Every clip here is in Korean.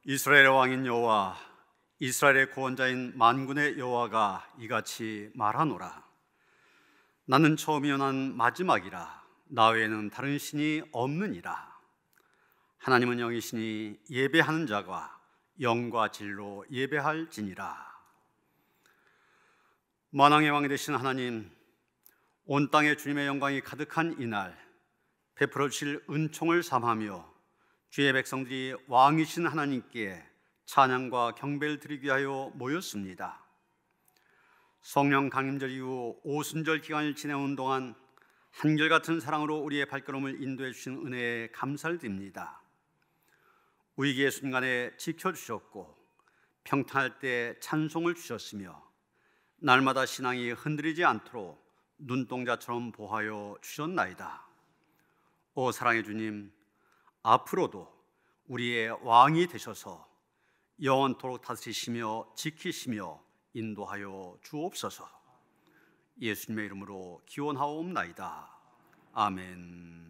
이스라엘의 왕인 여호와, 이스라엘의 구원자인 만군의 여호와가 이같이 말하노라. 나는 처음이요 난 마지막이라. 나 외에는 다른 신이 없느니라. 하나님은 영이시니 예배하는 자가 영과 진리로 예배할지니라. 만왕의 왕이 되신 하나님, 온 땅에 주님의 영광이 가득한 이날 베풀어 주실 은총을 삼하며 주의 백성들이 왕이신 하나님께 찬양과 경배를 드리기 위하여 모였습니다. 성령 강림절 이후 오순절 기간을 지내온 동안 한결같은 사랑으로 우리의 발걸음을 인도해 주신 은혜에 감사를 드립니다. 위기의 순간에 지켜주셨고 평탄할 때 찬송을 주셨으며 날마다 신앙이 흔들리지 않도록 눈동자처럼 보호하여 주셨나이다. 오 사랑의 주님, 앞으로도 우리의 왕이 되셔서 영원토록 다스리시며 지키시며 인도하여 주옵소서. 예수님의 이름으로 기원하옵나이다. 아멘.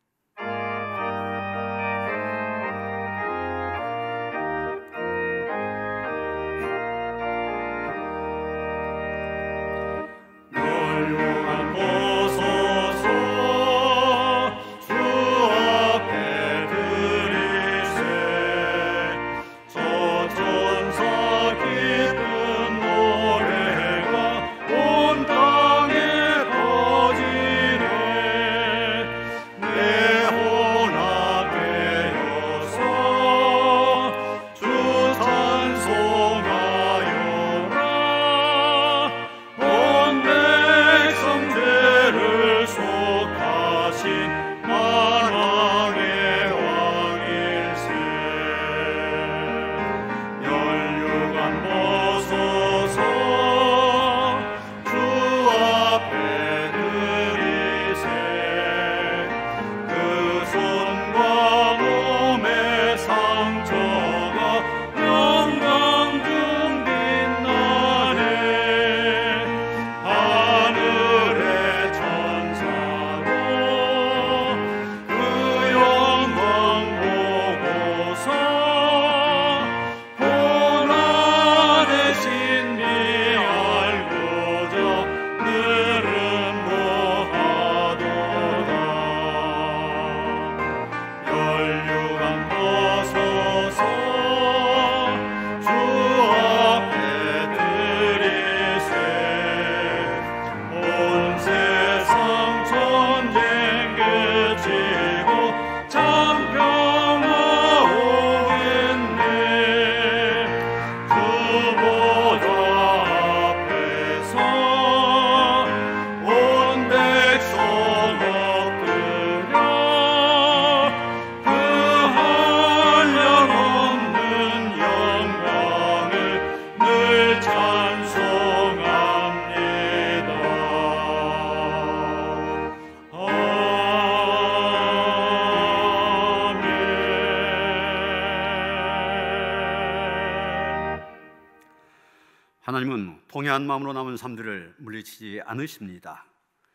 하나님은 통회한 마음으로 남은 삶들을 물리치지 않으십니다.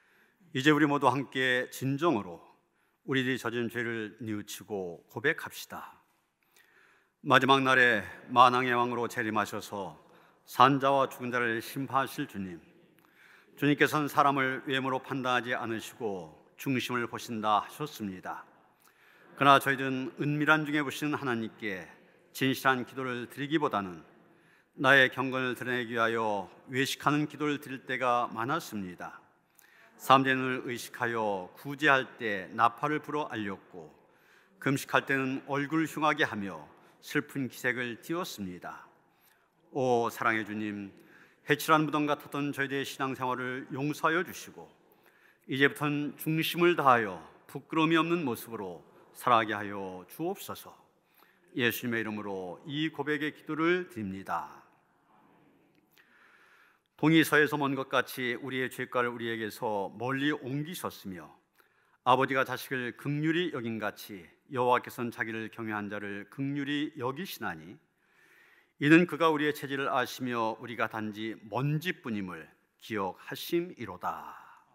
이제 우리 모두 함께 진정으로 우리들이 저진 죄를 뉘우치고 고백합시다. 마지막 날에 만왕의 왕으로 재림하셔서 산자와 죽은 자를 심판하실 주님, 주님께서는 사람을 외모로 판단하지 않으시고 중심을 보신다 하셨습니다. 그러나 저희들은 은밀한 중에 보시는 하나님께 진실한 기도를 드리기보다는 나의 경건을 드러내기 위하여 외식하는 기도를 드릴 때가 많았습니다. 삼재능을 의식하여 구제할 때 나팔을 불어 알렸고, 금식할 때는 얼굴을 흉하게 하며 슬픈 기색을 띄웠습니다. 오 사랑의 주님, 해칠한 무덤 같았던 저희들의 신앙생활을 용서하여 주시고 이제부터는 중심을 다하여 부끄러움이 없는 모습으로 살아가게 하여 주옵소서. 예수님의 이름으로 이 고백의 기도를 드립니다. 동이 서에서 먼 것 같이 우리의 죄가를 우리에게서 멀리 옮기셨으며 아버지가 자식을 긍휼히 여긴 같이 여호와께서는 자기를 경외한 자를 긍휼히 여기시나니 이는 그가 우리의 체질을 아시며 우리가 단지 먼지뿐임을 기억하심이로다.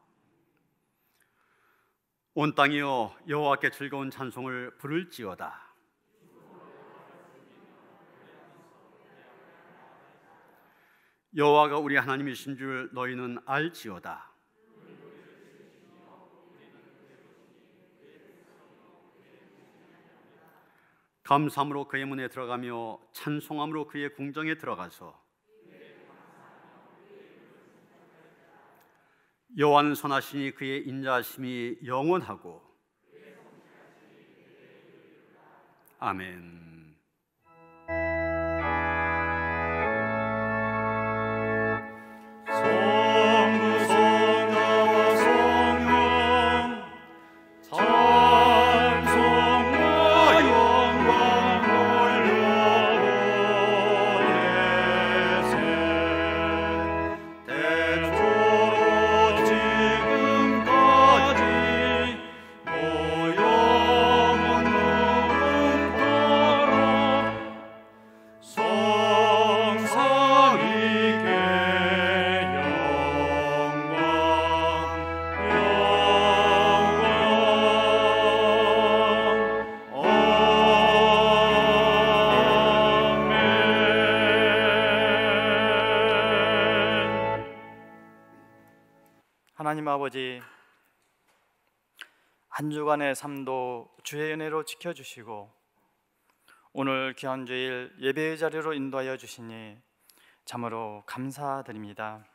온 땅이여 여호와께 즐거운 찬송을 부를지어다. 여호와가 우리 하나님이신 줄 너희는 알지어다. 감사함으로 그의 문에 들어가며 찬송함으로 그의 궁정에 들어가서 여호와는 선하시니 그의 인자하심이 영원하고. 아멘. 하나님 아버지, 한 주간의 삶도 주의 은혜로 지켜주시고 오늘 귀한 주일 예배의 자리로 인도하여 주시니 참으로 감사드립니다.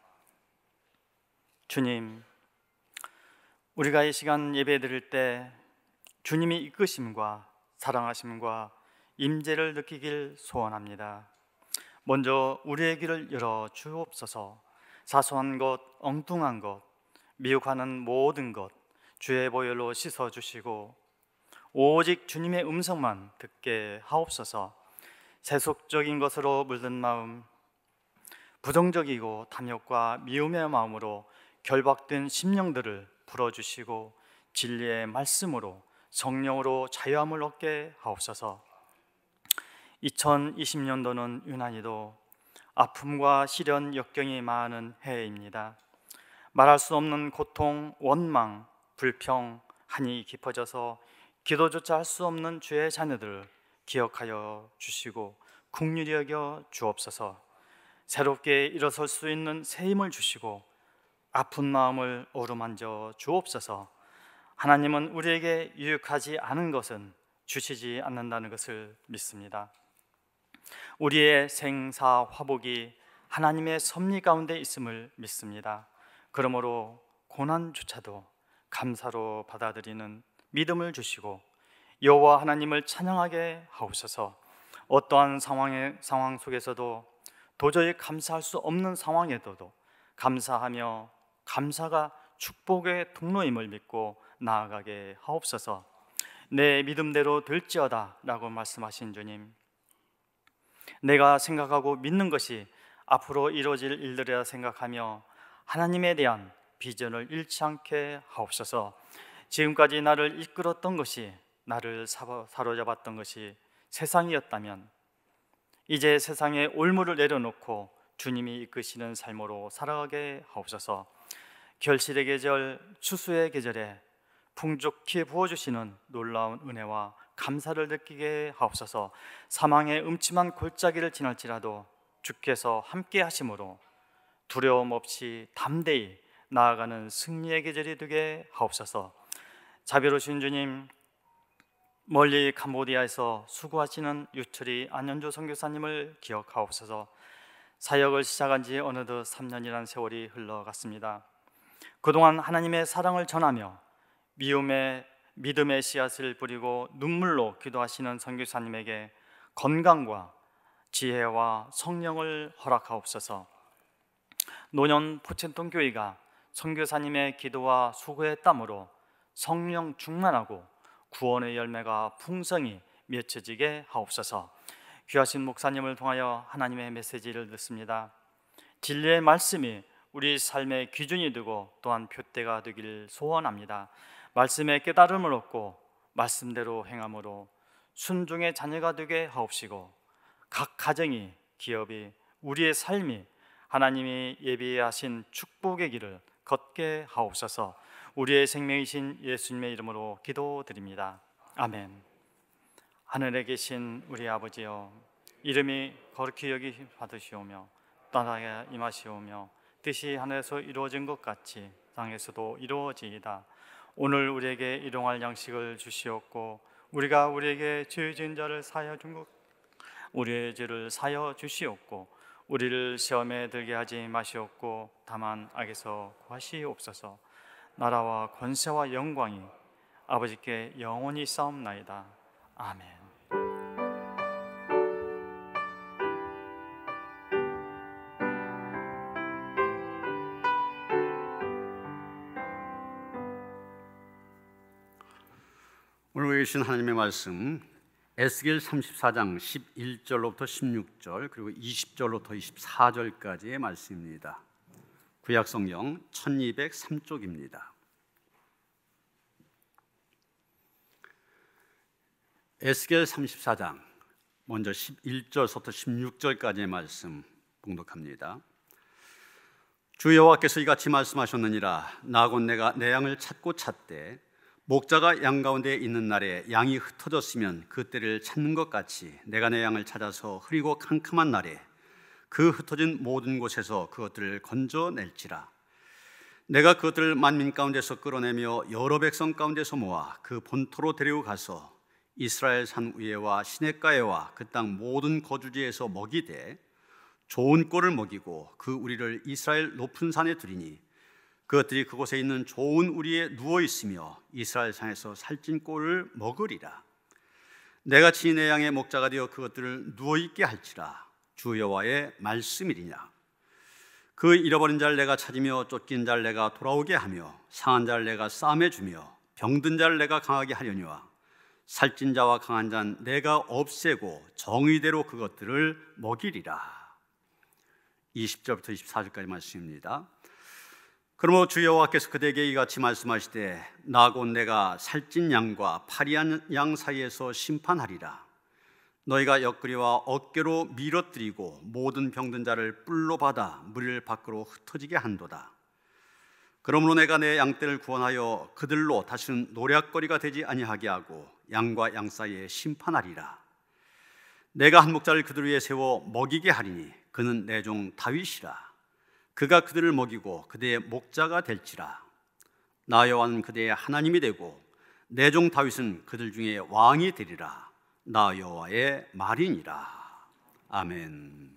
주님, 우리가 이 시간 예배 드릴 때 주님이 이끄심과 사랑하심과 임재를 느끼길 소원합니다. 먼저 우리의 귀를 열어 주옵소서. 사소한 것, 엉뚱한 것, 미혹하는 모든 것 주의 보혈로 씻어주시고 오직 주님의 음성만 듣게 하옵소서. 세속적인 것으로 물든 마음, 부정적이고 탐욕과 미움의 마음으로 결박된 심령들을 풀어주시고 진리의 말씀으로 성령으로 자유함을 얻게 하옵소서. 2020년도는 유난히도 아픔과 시련, 역경이 많은 해입니다. 말할 수 없는 고통, 원망, 불평, 한이 깊어져서 기도조차 할 수 없는 주의 자녀들을 기억하여 주시고 긍휼히 여겨 주옵소서. 새롭게 일어설 수 있는 새 힘을 주시고 아픈 마음을 어루만져 주옵소서. 하나님은 우리에게 유익하지 않은 것은 주시지 않는다는 것을 믿습니다. 우리의 생사 화복이 하나님의 섭리 가운데 있음을 믿습니다. 그러므로 고난조차도 감사로 받아들이는 믿음을 주시고 여호와 하나님을 찬양하게 하옵소서. 어떠한 상황 속에서도 도저히 감사할 수 없는 상황에도 감사하며 감사가 축복의 통로임을 믿고 나아가게 하옵소서. 내 믿음대로 될지어다 라고 말씀하신 주님, 내가 생각하고 믿는 것이 앞으로 이루어질 일들이라 생각하며 하나님에 대한 비전을 잃지 않게 하옵소서. 지금까지 나를 이끌었던 것이, 나를 사로잡았던 것이 세상이었다면 이제 세상의 올무를 내려놓고 주님이 이끄시는 삶으로 살아가게 하옵소서. 결실의 계절, 추수의 계절에 풍족히 부어주시는 놀라운 은혜와 감사를 느끼게 하옵소서. 사망의 음침한 골짜기를 지날지라도 주께서 함께 하심으로 두려움 없이 담대히 나아가는 승리의 계절이 되게 하옵소서. 자비로우신 주님, 멀리 캄보디아에서 수고하시는 유철이 안현조 선교사님을 기억하옵소서. 사역을 시작한 지 어느덧 3년이라는 세월이 흘러갔습니다. 그동안 하나님의 사랑을 전하며 믿음의 씨앗을 뿌리고 눈물로 기도하시는 선교사님에게 건강과 지혜와 성령을 허락하옵소서. 노년 포첸동 교회가 선교사님의 기도와 수고의 땀으로 성령 충만하고 구원의 열매가 풍성히 맺혀지게 하옵소서. 귀하신 목사님을 통하여 하나님의 메시지를 듣습니다. 진리의 말씀이 우리 삶의 기준이 되고 또한 표대가 되기를 소원합니다. 말씀의 깨달음을 얻고 말씀대로 행함으로 순종의 자녀가 되게 하옵시고 각 가정이, 기업이, 우리의 삶이 하나님이 예비하신 축복의 길을 걷게 하옵소서. 우리의 생명이신 예수님의 이름으로 기도드립니다. 아멘. 하늘에 계신 우리 아버지여, 이름이 거룩히 여기 받으시오며 나라에 임하시오며 뜻이 하늘에서 이루어진 것 같이 땅에서도 이루어지이다. 오늘 우리에게 일용할 양식을 주시옵고 우리가 우리에게 죄 지은 자를 사하여 준 것 우리의 죄를 사하여 주시옵고 우리를 시험에 들게 하지 마시옵고 다만 악에서 구하시옵소서. 나라와 권세와 영광이 아버지께 영원히 싸움나이다. 아멘. 오늘 계신 하나님의 말씀 에스겔 34장 11절로부터 16절 그리고 20절로부터 24절까지의 말씀입니다. 구약성경 1203쪽입니다. 에스겔 34장 먼저 11절부터 16절까지의 말씀 봉독합니다. 주 여호와께서 이같이 말씀하셨느니라. 나 곧 내가 내 양을 찾고 찾되 목자가 양 가운데 있는 날에 양이 흩어졌으면 그 때를 찾는 것 같이 내가 내 양을 찾아서 흐리고 캄캄한 날에 그 흩어진 모든 곳에서 그것들을 건져낼지라. 내가 그것들을 만민 가운데서 끌어내며 여러 백성 가운데서 모아 그 본토로 데리고 가서 이스라엘 산 위에와 시냇가에와 그 땅 모든 거주지에서 먹이되 좋은 꼴을 먹이고 그 우리를 이스라엘 높은 산에 두리니 그것들이 그곳에 있는 좋은 우리에 누워 있으며 이스라엘 산에서 살찐 꼴을 먹으리라. 내가 친히 내 양의 목자가 되어 그것들을 누워 있게 할지라. 주 여호와의 말씀이리냐. 그 잃어버린 자를 내가 찾으며 쫓긴 자를 내가 돌아오게 하며 상한 자를 내가 싸매 주며 병든 자를 내가 강하게 하려니와 살찐 자와 강한 자는 내가 없애고 정의대로 그것들을 먹이리라. 20절부터 24절까지 말씀입니다. 그러므로 주 여호와께서 그대에게 이같이 말씀하시되 나 곧 내가 살찐 양과 파리한 양 사이에서 심판하리라. 너희가 옆구리와 어깨로 밀어뜨리고 모든 병든 자를 뿔로 받아 무리를 밖으로 흩어지게 한도다. 그러므로 내가 내 양떼를 구원하여 그들로 다시는 노략거리가 되지 아니하게 하고 양과 양 사이에 심판하리라. 내가 한 목자를 그들 위에 세워 먹이게 하리니 그는 내 종 다윗이라. 그가 그들을 먹이고 그대의 목자가 될지라. 나 여호와는 그대의 하나님이 되고 내 종 다윗은 그들 중에 왕이 되리라. 나 여호와의 말이니라. 아멘.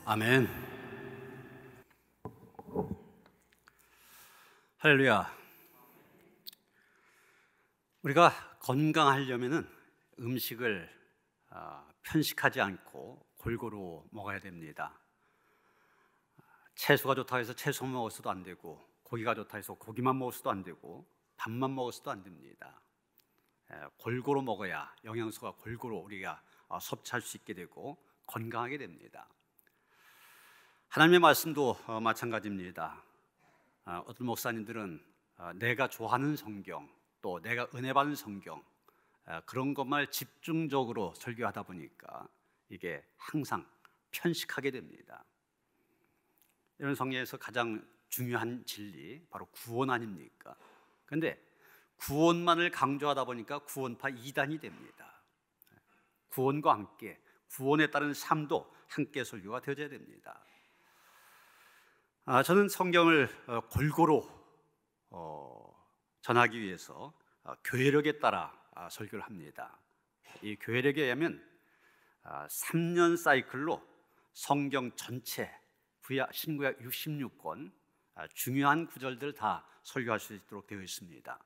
아멘. 할렐루야. 우리가 건강하려면은 음식을 편식하지 않고 골고루 먹어야 됩니다. 채소가 좋다 해서 채소만 먹어서도 안 되고, 고기가 좋다 해서 고기만 먹어서도 안 되고, 밥만 먹어서도 안 됩니다. 골고루 먹어야 영양소가 골고루 우리가 섭취할 수 있게 되고 건강하게 됩니다. 하나님의 말씀도 마찬가지입니다. 어떤 목사님들은 내가 좋아하는 성경, 또 내가 은혜 받는 성경, 그런 것만 집중적으로 설교하다 보니까 이게 항상 편식하게 됩니다. 이런 성경에서 가장 중요한 진리, 바로 구원 아닙니까? 그런데 구원만을 강조하다 보니까 구원파 2단이 됩니다. 구원과 함께 구원에 따른 삶도 함께 설교가 되어야 됩니다. 저는 성경을 골고루 전하기 위해서 교회력에 따라 설교를 합니다. 이 교회력에 의하면 3년 사이클로 성경 전체 신구약 66권 중요한 구절들을 다 설교할 수 있도록 되어 있습니다.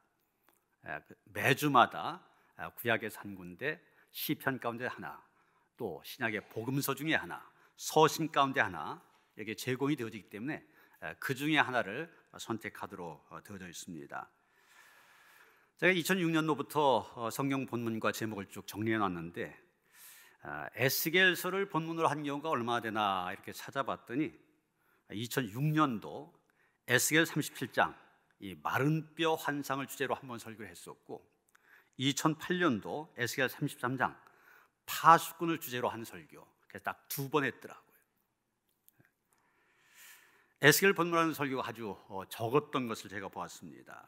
매주마다 구약에서 한 군데, 시편 가운데 하나, 또 신약의 복음서 중에 하나, 서신 가운데 하나 이게 제공이 되어지기 때문에 그 중에 하나를 선택하도록 되어져 있습니다. 제가 2006년도부터 성경 본문과 제목을 쭉 정리해 놨는데 에스겔서를 본문으로 한 경우가 얼마나 되나 이렇게 찾아봤더니 2006년도 에스겔 37장 이 마른 뼈 환상을 주제로 한번 설교를 했었고, 2008년도 에스겔 33장 파수꾼을 주제로 한 설교, 그래서 딱 2번 했더라고요. 에스겔 본문하는 설교가 아주 적었던 것을 제가 보았습니다.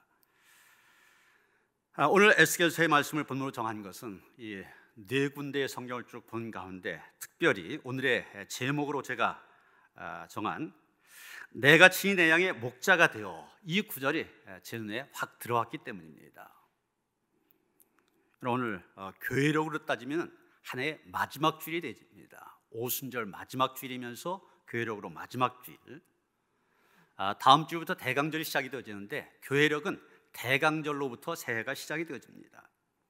오늘 에스겔서의 말씀을 본문으로 정한 것은 이 4군데의 성경을 쭉 본 가운데 특별히 오늘의 제목으로 제가 정한 내가 친히 내 양의 목자가 되어, 이 구절이 제 눈에 확 들어왔기 때문입니다. 오늘 교회력으로 따지면 하나의 마지막 주일이 되집니다. 오순절 마지막 주일이면서 교회력으로 마지막 주일. 다음 주부터 대강절이 시작이 되어지는데 교회력은 대강절로부터 새해가 시작이 되어집니다.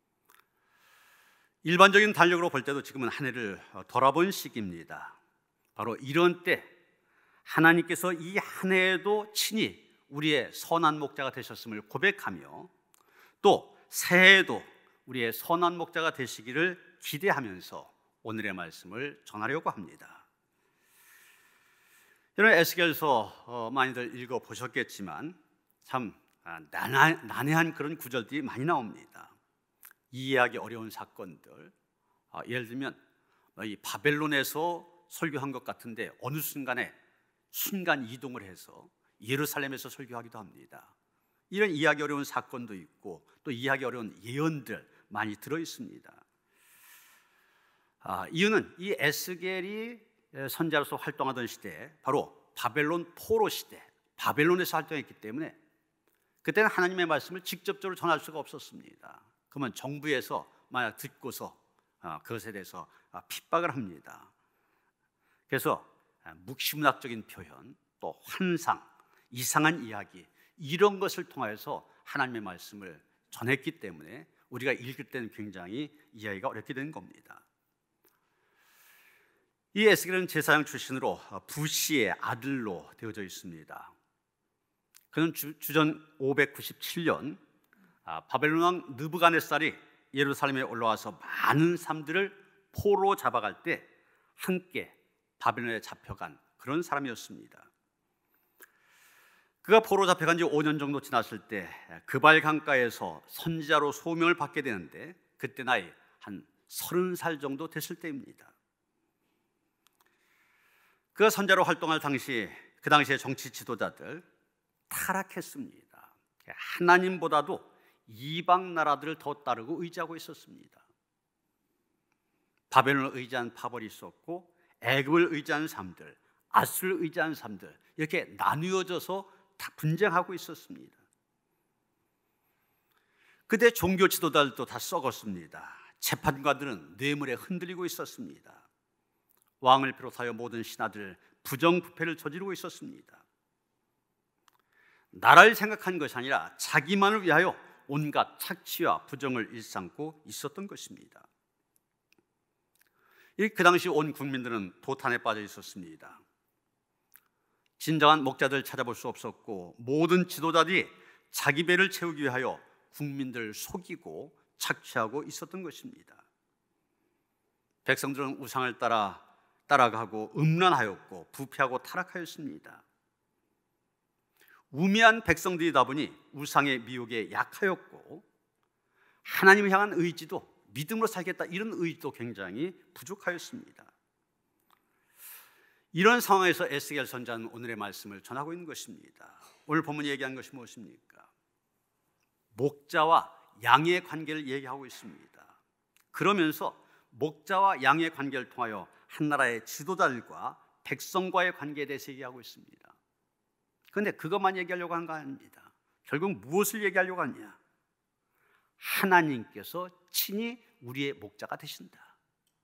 일반적인 달력으로 볼 때도 지금은 한 해를 돌아본 시기입니다. 바로 이런 때 하나님께서 이 한 해에도 친히 우리의 선한 목자가 되셨음을 고백하며, 또 새해에도 우리의 선한 목자가 되시기를 기대하면서 오늘의 말씀을 전하려고 합니다. 여러분 에스겔서 많이들 읽어보셨겠지만 참 난해한 그런 구절들이 많이 나옵니다. 이해하기 어려운 사건들, 예를 들면 이 바벨론에서 설교한 것 같은데 어느 순간에 순간 이동을 해서 예루살렘에서 설교하기도 합니다. 이런 이해하기 어려운 사건도 있고 또 이해하기 어려운 예언들 많이 들어 있습니다. 이유는 이 에스겔이 선지자로서 활동하던 시대, 바로 바벨론 포로 시대, 바벨론에서 활동했기 때문에 그때는 하나님의 말씀을 직접적으로 전할 수가 없었습니다. 그러면 정부에서 만약 듣고서 그것에 대해서 핍박을 합니다. 그래서 묵시문학적인 표현, 또 환상, 이상한 이야기, 이런 것을 통해서 하나님의 말씀을 전했기 때문에 우리가 읽을 때는 굉장히 이해하기가 어렵게 된 겁니다. 이 에스겔은 제사장 출신으로 부시의 아들로 되어져 있습니다. 그는 주전 597년 바벨론 왕 느부갓네살이 예루살렘에 올라와서 많은 사람들을 포로 잡아갈 때 함께 바벨론에 잡혀간 그런 사람이었습니다. 그가 포로 잡혀간 지 5년 정도 지났을 때 그발 강가에서 선지자로 소명을 받게 되는데 그때 나이 한 30살 정도 됐을 때입니다. 그가 선지자로 활동할 당시 그 당시의 정치 지도자들 타락했습니다. 하나님보다도 이방 나라들을 더 따르고 의지하고 있었습니다. 바벨론을 의지한 파벌이 있었고 애굽을 의지하는 사람들, 아수를 의지하는 사람들, 이렇게 나누어져서 다 분쟁하고 있었습니다. 그때 종교 지도자들도 다 썩었습니다. 재판관들은 뇌물에 흔들리고 있었습니다. 왕을 비롯하여 모든 신하들 부정부패를 저지르고 있었습니다. 나라를 생각한 것이 아니라 자기만을 위하여 온갖 착취와 부정을 일삼고 있었던 것입니다. 그 당시 온 국민들은 도탄에 빠져 있었습니다. 진정한 목자들을 찾아볼 수 없었고 모든 지도자들이 자기 배를 채우기 위하여 국민들을 속이고 착취하고 있었던 것입니다. 백성들은 우상을 따라가고 음란하였고 부패하고 타락하였습니다. 우매한 백성들이다 보니 우상의 미혹에 약하였고 하나님을 향한 의지도, 믿음으로 살겠다 이런 의지도 굉장히 부족하였습니다. 이런 상황에서 에스겔 선지자는 오늘의 말씀을 전하고 있는 것입니다. 오늘 본문이 얘기한 것이 무엇입니까? 목자와 양의 관계를 얘기하고 있습니다. 그러면서 목자와 양의 관계를 통하여 한 나라의 지도자들과 백성과의 관계에 대해서 얘기하고 있습니다. 그런데 그것만 얘기하려고 한 거 아닙니다. 결국 무엇을 얘기하려고 하냐? 하나님께서 친히 우리의 목자가 되신다.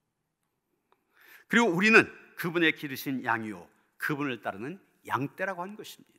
그리고 우리는 그분의 기르신 양이요 그분을 따르는 양떼라고 하는 것입니다.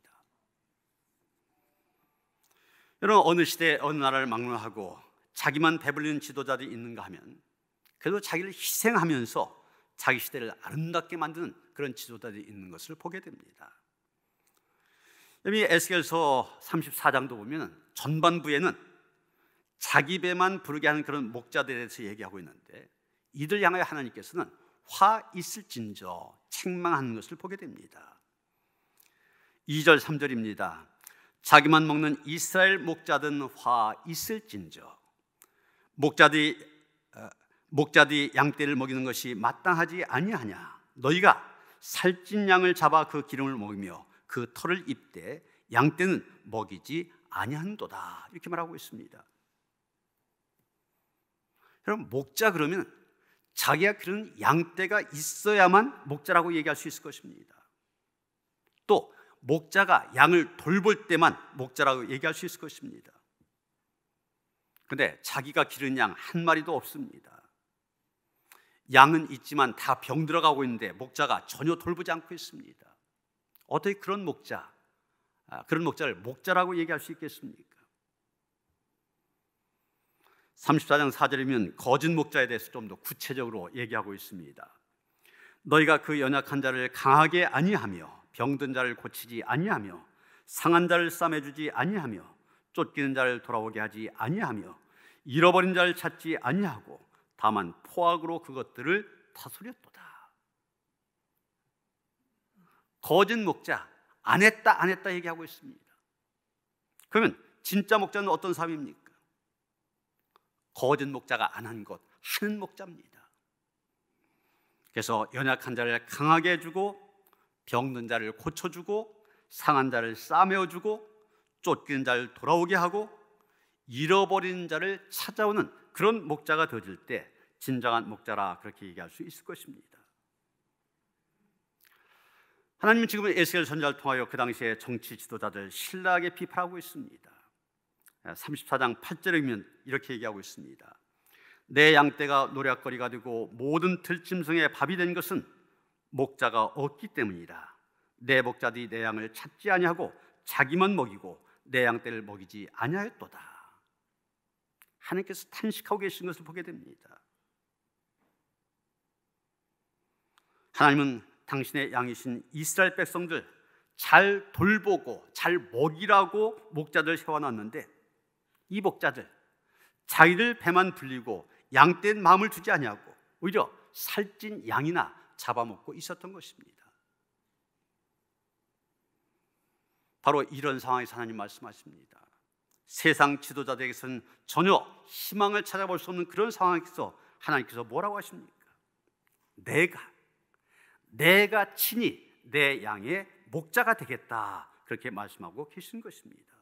여러분, 어느 시대에 어느 나라를 막론하고 자기만 배불리는 지도자들이 있는가 하면 그래도 자기를 희생하면서 자기 시대를 아름답게 만드는 그런 지도자들이 있는 것을 보게 됩니다. 여기 에스겔서 34장도 보면 전반부에는 자기 배만 부르게 하는 그런 목자들에 대해서 얘기하고 있는데 이들 향하여 하나님께서는 화 있을진저 책망하는 것을 보게 됩니다. 2절 3절입니다. 자기만 먹는 이스라엘 목자든 화 있을진저. 목자들이 양떼를 먹이는 것이 마땅하지 아니하냐. 너희가 살찐 양을 잡아 그 기름을 먹이며 그 털을 입되 양떼는 먹이지 아니한도다. 이렇게 말하고 있습니다. 여러분, 목자 그러면 자기가 기르는 양떼가 있어야만 목자라고 얘기할 수 있을 것입니다. 또 목자가 양을 돌볼 때만 목자라고 얘기할 수 있을 것입니다. 그런데 자기가 기르는 양 한 마리도 없습니다. 양은 있지만 다 병들어가고 있는데 목자가 전혀 돌보지 않고 있습니다. 어떻게 그런 목자를 목자라고 얘기할 수 있겠습니까? 34장 4절이면 거짓 목자에 대해서 좀 더 구체적으로 얘기하고 있습니다. 너희가 그 연약한 자를 강하게 아니하며 병든 자를 고치지 아니하며 상한 자를 싸매주지 아니하며 쫓기는 자를 돌아오게 하지 아니하며 잃어버린 자를 찾지 아니하고 다만 포악으로 그것들을 다스렸도다. 거짓 목자, 안 했다 얘기하고 있습니다. 그러면 진짜 목자는 어떤 사람입니까? 거짓 목자가 안 한 것, 하는 목자입니다. 그래서 연약한 자를 강하게 해주고 병든 자를 고쳐주고 상한 자를 싸매어주고 쫓기는 자를 돌아오게 하고 잃어버린 자를 찾아오는 그런 목자가 되어질 때 진정한 목자라 그렇게 얘기할 수 있을 것입니다. 하나님은 지금 에스겔 선지자를 통하여 그 당시의 정치 지도자들 신랄하게 비판하고 있습니다. 34장 8절에 이렇게 얘기하고 있습니다. 내 양떼가 노략거리가 되고 모든 들짐승의 밥이 된 것은 목자가 없기 때문이라. 내 목자들이 내 양을 찾지 아니하고 자기만 먹이고 내 양떼를 먹이지 아니하였도다. 하나님께서 탄식하고 계신 것을 보게 됩니다. 하나님은 당신의 양이신 이스라엘 백성들 잘 돌보고 잘 먹이라고 목자들 세워놨는데 이 목자들 자기들 배만 불리고 양떼 마음을 두지 아니하고 오히려 살찐 양이나 잡아먹고 있었던 것입니다. 바로 이런 상황에서 하나님 말씀하십니다. 세상 지도자들에게서는 전혀 희망을 찾아볼 수 없는 그런 상황에서 하나님께서 뭐라고 하십니까? 내가 친히 내 양의 목자가 되겠다, 그렇게 말씀하고 계신 것입니다.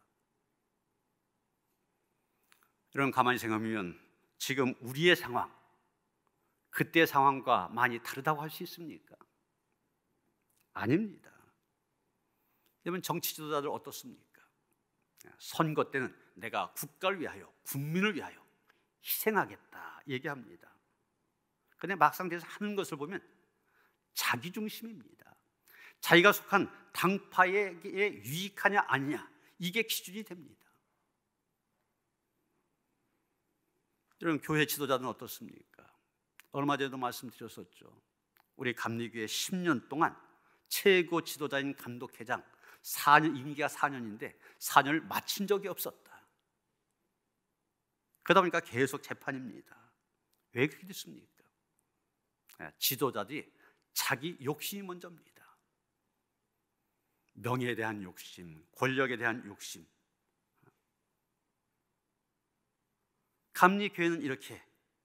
여러분, 가만히 생각하면 지금 우리의 상황, 그때 상황과 많이 다르다고 할 수 있습니까? 아닙니다. 여러분, 정치 지도자들 어떻습니까? 선거 때는 내가 국가를 위하여, 국민을 위하여 희생하겠다 얘기합니다. 그런데 막상 돼서 하는 것을 보면 자기 중심입니다. 자기가 속한 당파에게 유익하냐 아니냐, 이게 기준이 됩니다. 여러분, 교회 지도자는 어떻습니까? 얼마 전에도 말씀드렸었죠. 우리 감리교회 10년 동안 최고 지도자인 감독회장 4년, 임기가 4년인데 4년을 마친 적이 없었다. 그러다 보니까 계속 재판입니다. 왜 그렇게 됐습니까? 지도자들이 자기 욕심이 먼저입니다. 명예에 대한 욕심, 권력에 대한 욕심. 감리교회는 이렇게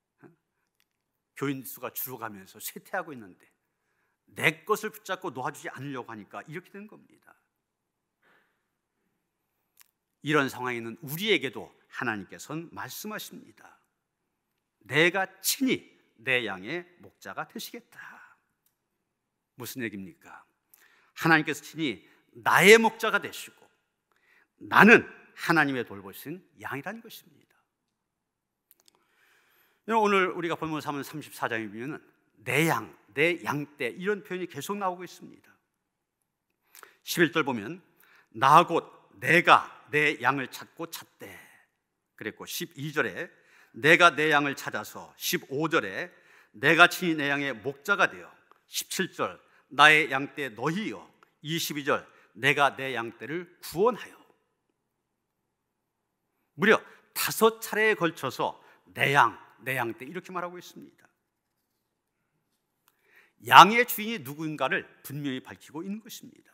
교인 수가 줄어가면서 쇠퇴하고 있는데 내 것을 붙잡고 놓아주지 않으려고 하니까 이렇게 된 겁니다. 이런 상황에는 우리에게도 하나님께서는 말씀하십니다. 내가 친히 내 양의 목자가 되시겠다. 무슨 얘기입니까? 하나님께서 친히 나의 목자가 되시고 나는 하나님의 돌보신 양이라는 것입니다. 오늘 우리가 본문 34장에 보면 내 양, 내 양떼, 이런 표현이 계속 나오고 있습니다. 11절 보면 나 곧 내가 내 양을 찾고 찾되 그랬고, 12절에 내가 내 양을 찾아서, 15절에 내가 친히 내 양의 목자가 되어, 17절 나의 양떼 너희여, 22절 내가 내 양떼를 구원하여. 무려 5차례에 걸쳐서 내 양, 내 양떼 이렇게 말하고 있습니다. 양의 주인이 누구인가를 분명히 밝히고 있는 것입니다.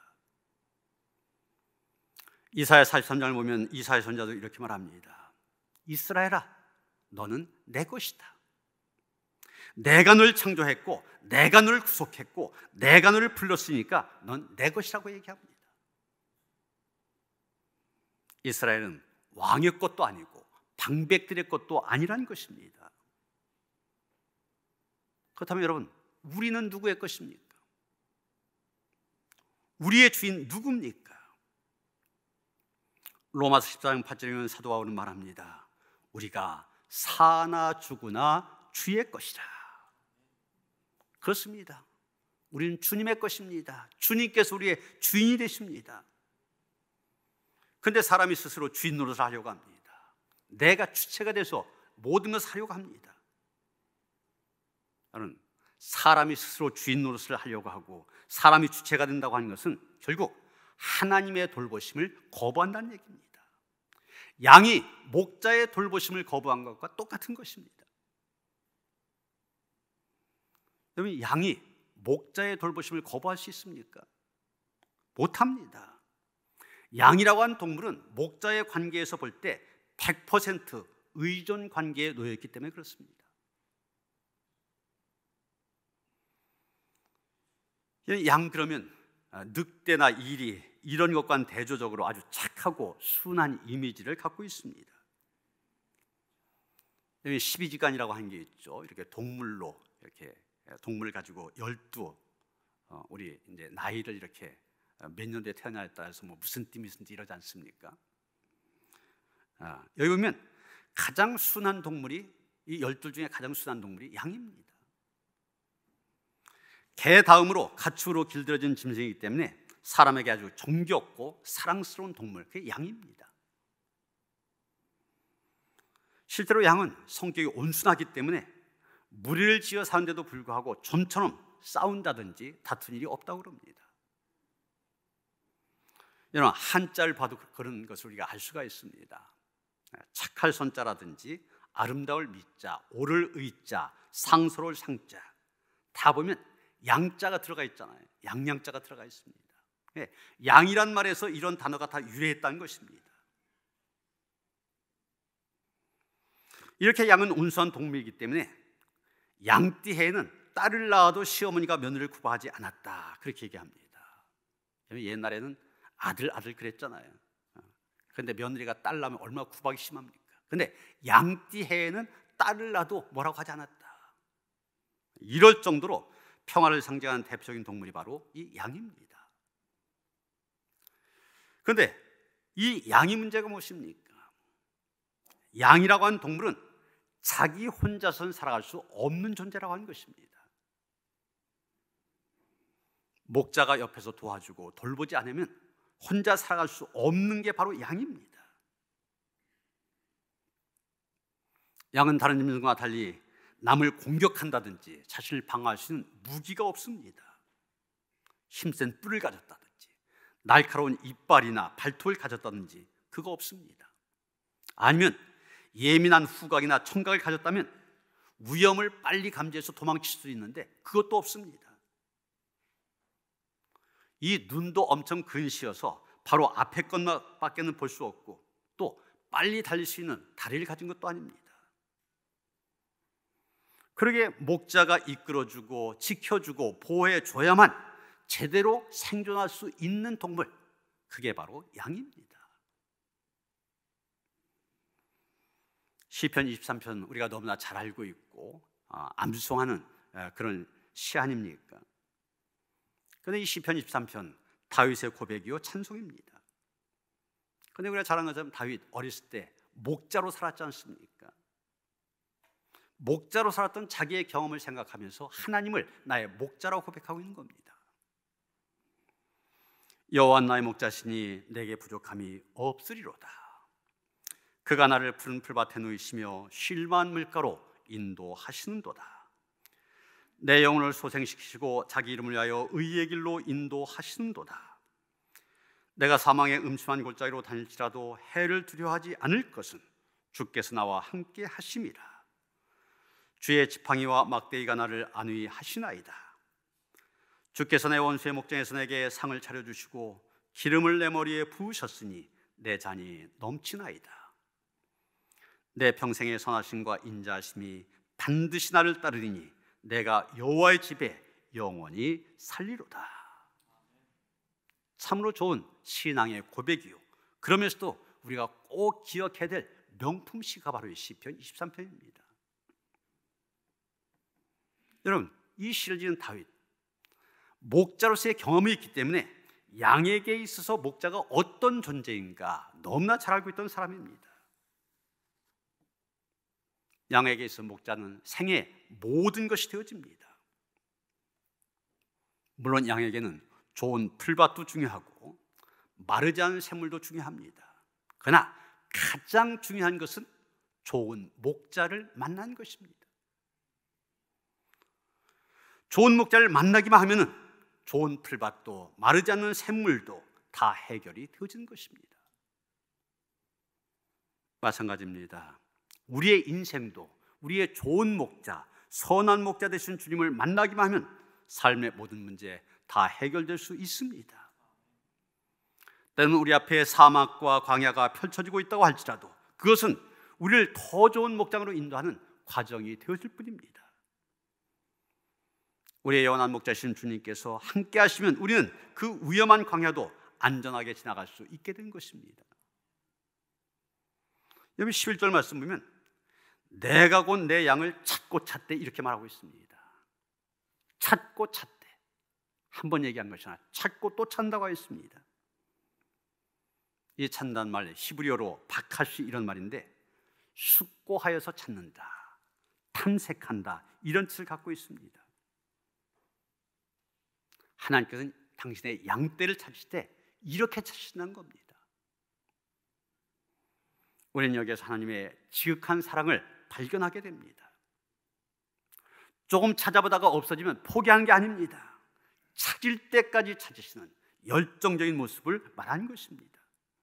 이사야 43장을 보면 이사야 선지자도 이렇게 말합니다. 이스라엘아, 너는 내 것이다. 내가 널 창조했고 내가 널 구속했고 내가 너를 불렀으니까 넌 내 것이라고 얘기합니다. 이스라엘은 왕의 것도 아니고 방백들의 것도 아니라는 것입니다. 그렇다면 여러분, 우리는 누구의 것입니까? 우리의 주인 누굽니까? 로마서 14장 8절에 보면 사도 바울은 말합니다. 우리가 사나 죽으나 주의 것이라. 그렇습니다. 우리는 주님의 것입니다. 주님께서 우리의 주인이 되십니다. 그런데 사람이 스스로 주인 노릇을 하려고 합니다. 내가 주체가 돼서 모든 것을 하려고 합니다. 저는 사람이 스스로 주인 노릇을 하려고 하고 사람이 주체가 된다고 하는 것은 결국 하나님의 돌보심을 거부한다는 얘기입니다. 양이 목자의 돌보심을 거부한 것과 똑같은 것입니다. 여러분, 양이 목자의 돌보심을 거부할 수 있습니까? 못합니다. 양이라고 하는 동물은 목자의 관계에서 볼 때 100% 의존 관계에 놓여 있기 때문에 그렇습니다. 양 그러면 늑대나 이리 이런 것과는 대조적으로 아주 착하고 순한 이미지를 갖고 있습니다. 12지간이라고 하는 게 있죠. 이렇게 동물로 이렇게 동물을 가지고 12 우리 이제 나이를 이렇게 몇 년도에 태어나에 따라서 뭐 무슨 띠 이러지 않습니까? 여기 보면 가장 순한 동물이, 이 12 중에 가장 순한 동물이 양입니다. 개 다음으로 가축으로 길들여진 짐승이기 때문에 사람에게 아주 정겹고 사랑스러운 동물, 그게 양입니다. 실제로 양은 성격이 온순하기 때문에 무리를 지어 사는데도 불구하고 좀처럼 싸운다든지 다툰 일이 없다고 그럽니다. 여러분, 한자를 봐도 그런 것을 우리가 알 수가 있습니다. 착할 손자라든지 아름다울 미자, 오를 의자, 상스러울 상자, 다 보면 양자가 들어가 있잖아요. 양양자가 들어가 있습니다. 양이란 말에서 이런 단어가 다 유래했다는 것입니다. 이렇게 양은 온순한 동물이기 때문에 양띠해에는 딸을 낳아도 시어머니가 며느리를 구박하지 않았다, 그렇게 얘기합니다. 옛날에는 아들 그랬잖아요. 그런데 며느리가 딸 낳으면 얼마나 구박이 심합니까? 그런데 양띠해에는 딸을 낳아도 뭐라고 하지 않았다. 이럴 정도로 평화를 상징하는 대표적인 동물이 바로 이 양입니다. 그런데 이 양의 문제가 무엇입니까? 양이라고 하는 동물은 자기 혼자서는 살아갈 수 없는 존재라고 하는 것입니다. 목자가 옆에서 도와주고 돌보지 않으면 혼자 살아갈 수 없는 게 바로 양입니다. 양은 다른 짐승과 달리 남을 공격한다든지 자신을 방어할 수 있는 무기가 없습니다. 힘센 뿔을 가졌다든지 날카로운 이빨이나 발톱을 가졌다든지 그거 없습니다. 아니면 예민한 후각이나 청각을 가졌다면 위험을 빨리 감지해서 도망칠 수 있는데 그것도 없습니다. 이 눈도 엄청 근시여서 바로 앞에 것밖에는 볼 수 없고 또 빨리 달릴 수 있는 다리를 가진 것도 아닙니다. 그러게 목자가 이끌어주고 지켜주고 보호해줘야만 제대로 생존할 수 있는 동물, 그게 바로 양입니다. 시편 23편 우리가 너무나 잘 알고 있고 암송하는 그런 시 아닙니까? 그런데 이 시편 23편 다윗의 고백이요 찬송입니다. 그런데 우리가 잘 아는 것처럼 다윗 어렸을 때 목자로 살았지 않습니까? 목자로 살았던 자기의 경험을 생각하면서 하나님을 나의 목자라고 고백하고 있는 겁니다. 여호와 나의 목자시니 내게 부족함이 없으리로다. 그가 나를 푸른 풀밭에 누이시며 쉴 만한 물가로 인도하시는도다. 내 영혼을 소생시키시고 자기 이름을 위하여 의의 길로 인도하시는도다. 내가 사망의 음침한 골짜기로 다닐지라도 해를 두려워하지 않을 것은 주께서 나와 함께 하심이라. 주의 지팡이와 막대기가 나를 안위하시나이다. 주께서 내 원수의 목전에서 내게 상을 차려주시고 기름을 내 머리에 부으셨으니 내 잔이 넘치나이다. 내 평생의 선하심과 인자하심이 반드시 나를 따르리니 내가 여호와의 집에 영원히 살리로다. 참으로 좋은 신앙의 고백이요, 그러면서도 우리가 꼭 기억해야 될 명품 시가 바로 이 시편 23편입니다. 여러분, 이 시를 지은 다윗, 목자로서의 경험이 있기 때문에 양에게 있어서 목자가 어떤 존재인가 너무나 잘 알고 있던 사람입니다. 양에게 있어 목자는 생의 모든 것이 되어집니다. 물론 양에게는 좋은 풀밭도 중요하고 마르지 않은 샘물도 중요합니다. 그러나 가장 중요한 것은 좋은 목자를 만난 것입니다. 좋은 목자를 만나기만 하면은 좋은 풀밭도 마르지 않는 샘물도 다 해결이 되어지는 것입니다. 마찬가지입니다. 우리의 인생도 우리의 좋은 목자, 선한 목자 되신 주님을 만나기만 하면 삶의 모든 문제 다 해결될 수 있습니다. 때로는 우리 앞에 사막과 광야가 펼쳐지고 있다고 할지라도 그것은 우리를 더 좋은 목장으로 인도하는 과정이 되어질 뿐입니다. 우리의 영원한 목자신 주님께서 함께 하시면 우리는 그 위험한 광야도 안전하게 지나갈 수 있게 된 것입니다. 여기 11절 말씀 보면 내가 곧 내 양을 찾고 찾되 이렇게 말하고 있습니다. 찾고 찾되, 한 번 얘기한 것이 아니라 찾고 또 찾는다고 했습니다. 이 찾는다는 말 히브리어로 바카시 이런 말인데 숙고하여서 찾는다, 탐색한다 이런 뜻을 갖고 있습니다. 하나님께서는 당신의 양떼를 찾으실 때 이렇게 찾으신다는 겁니다. 우리는 여기에서 하나님의 지극한 사랑을 발견하게 됩니다. 조금 찾아보다가 없어지면 포기하는 게 아닙니다. 찾을 때까지 찾으시는 열정적인 모습을 말하는 것입니다.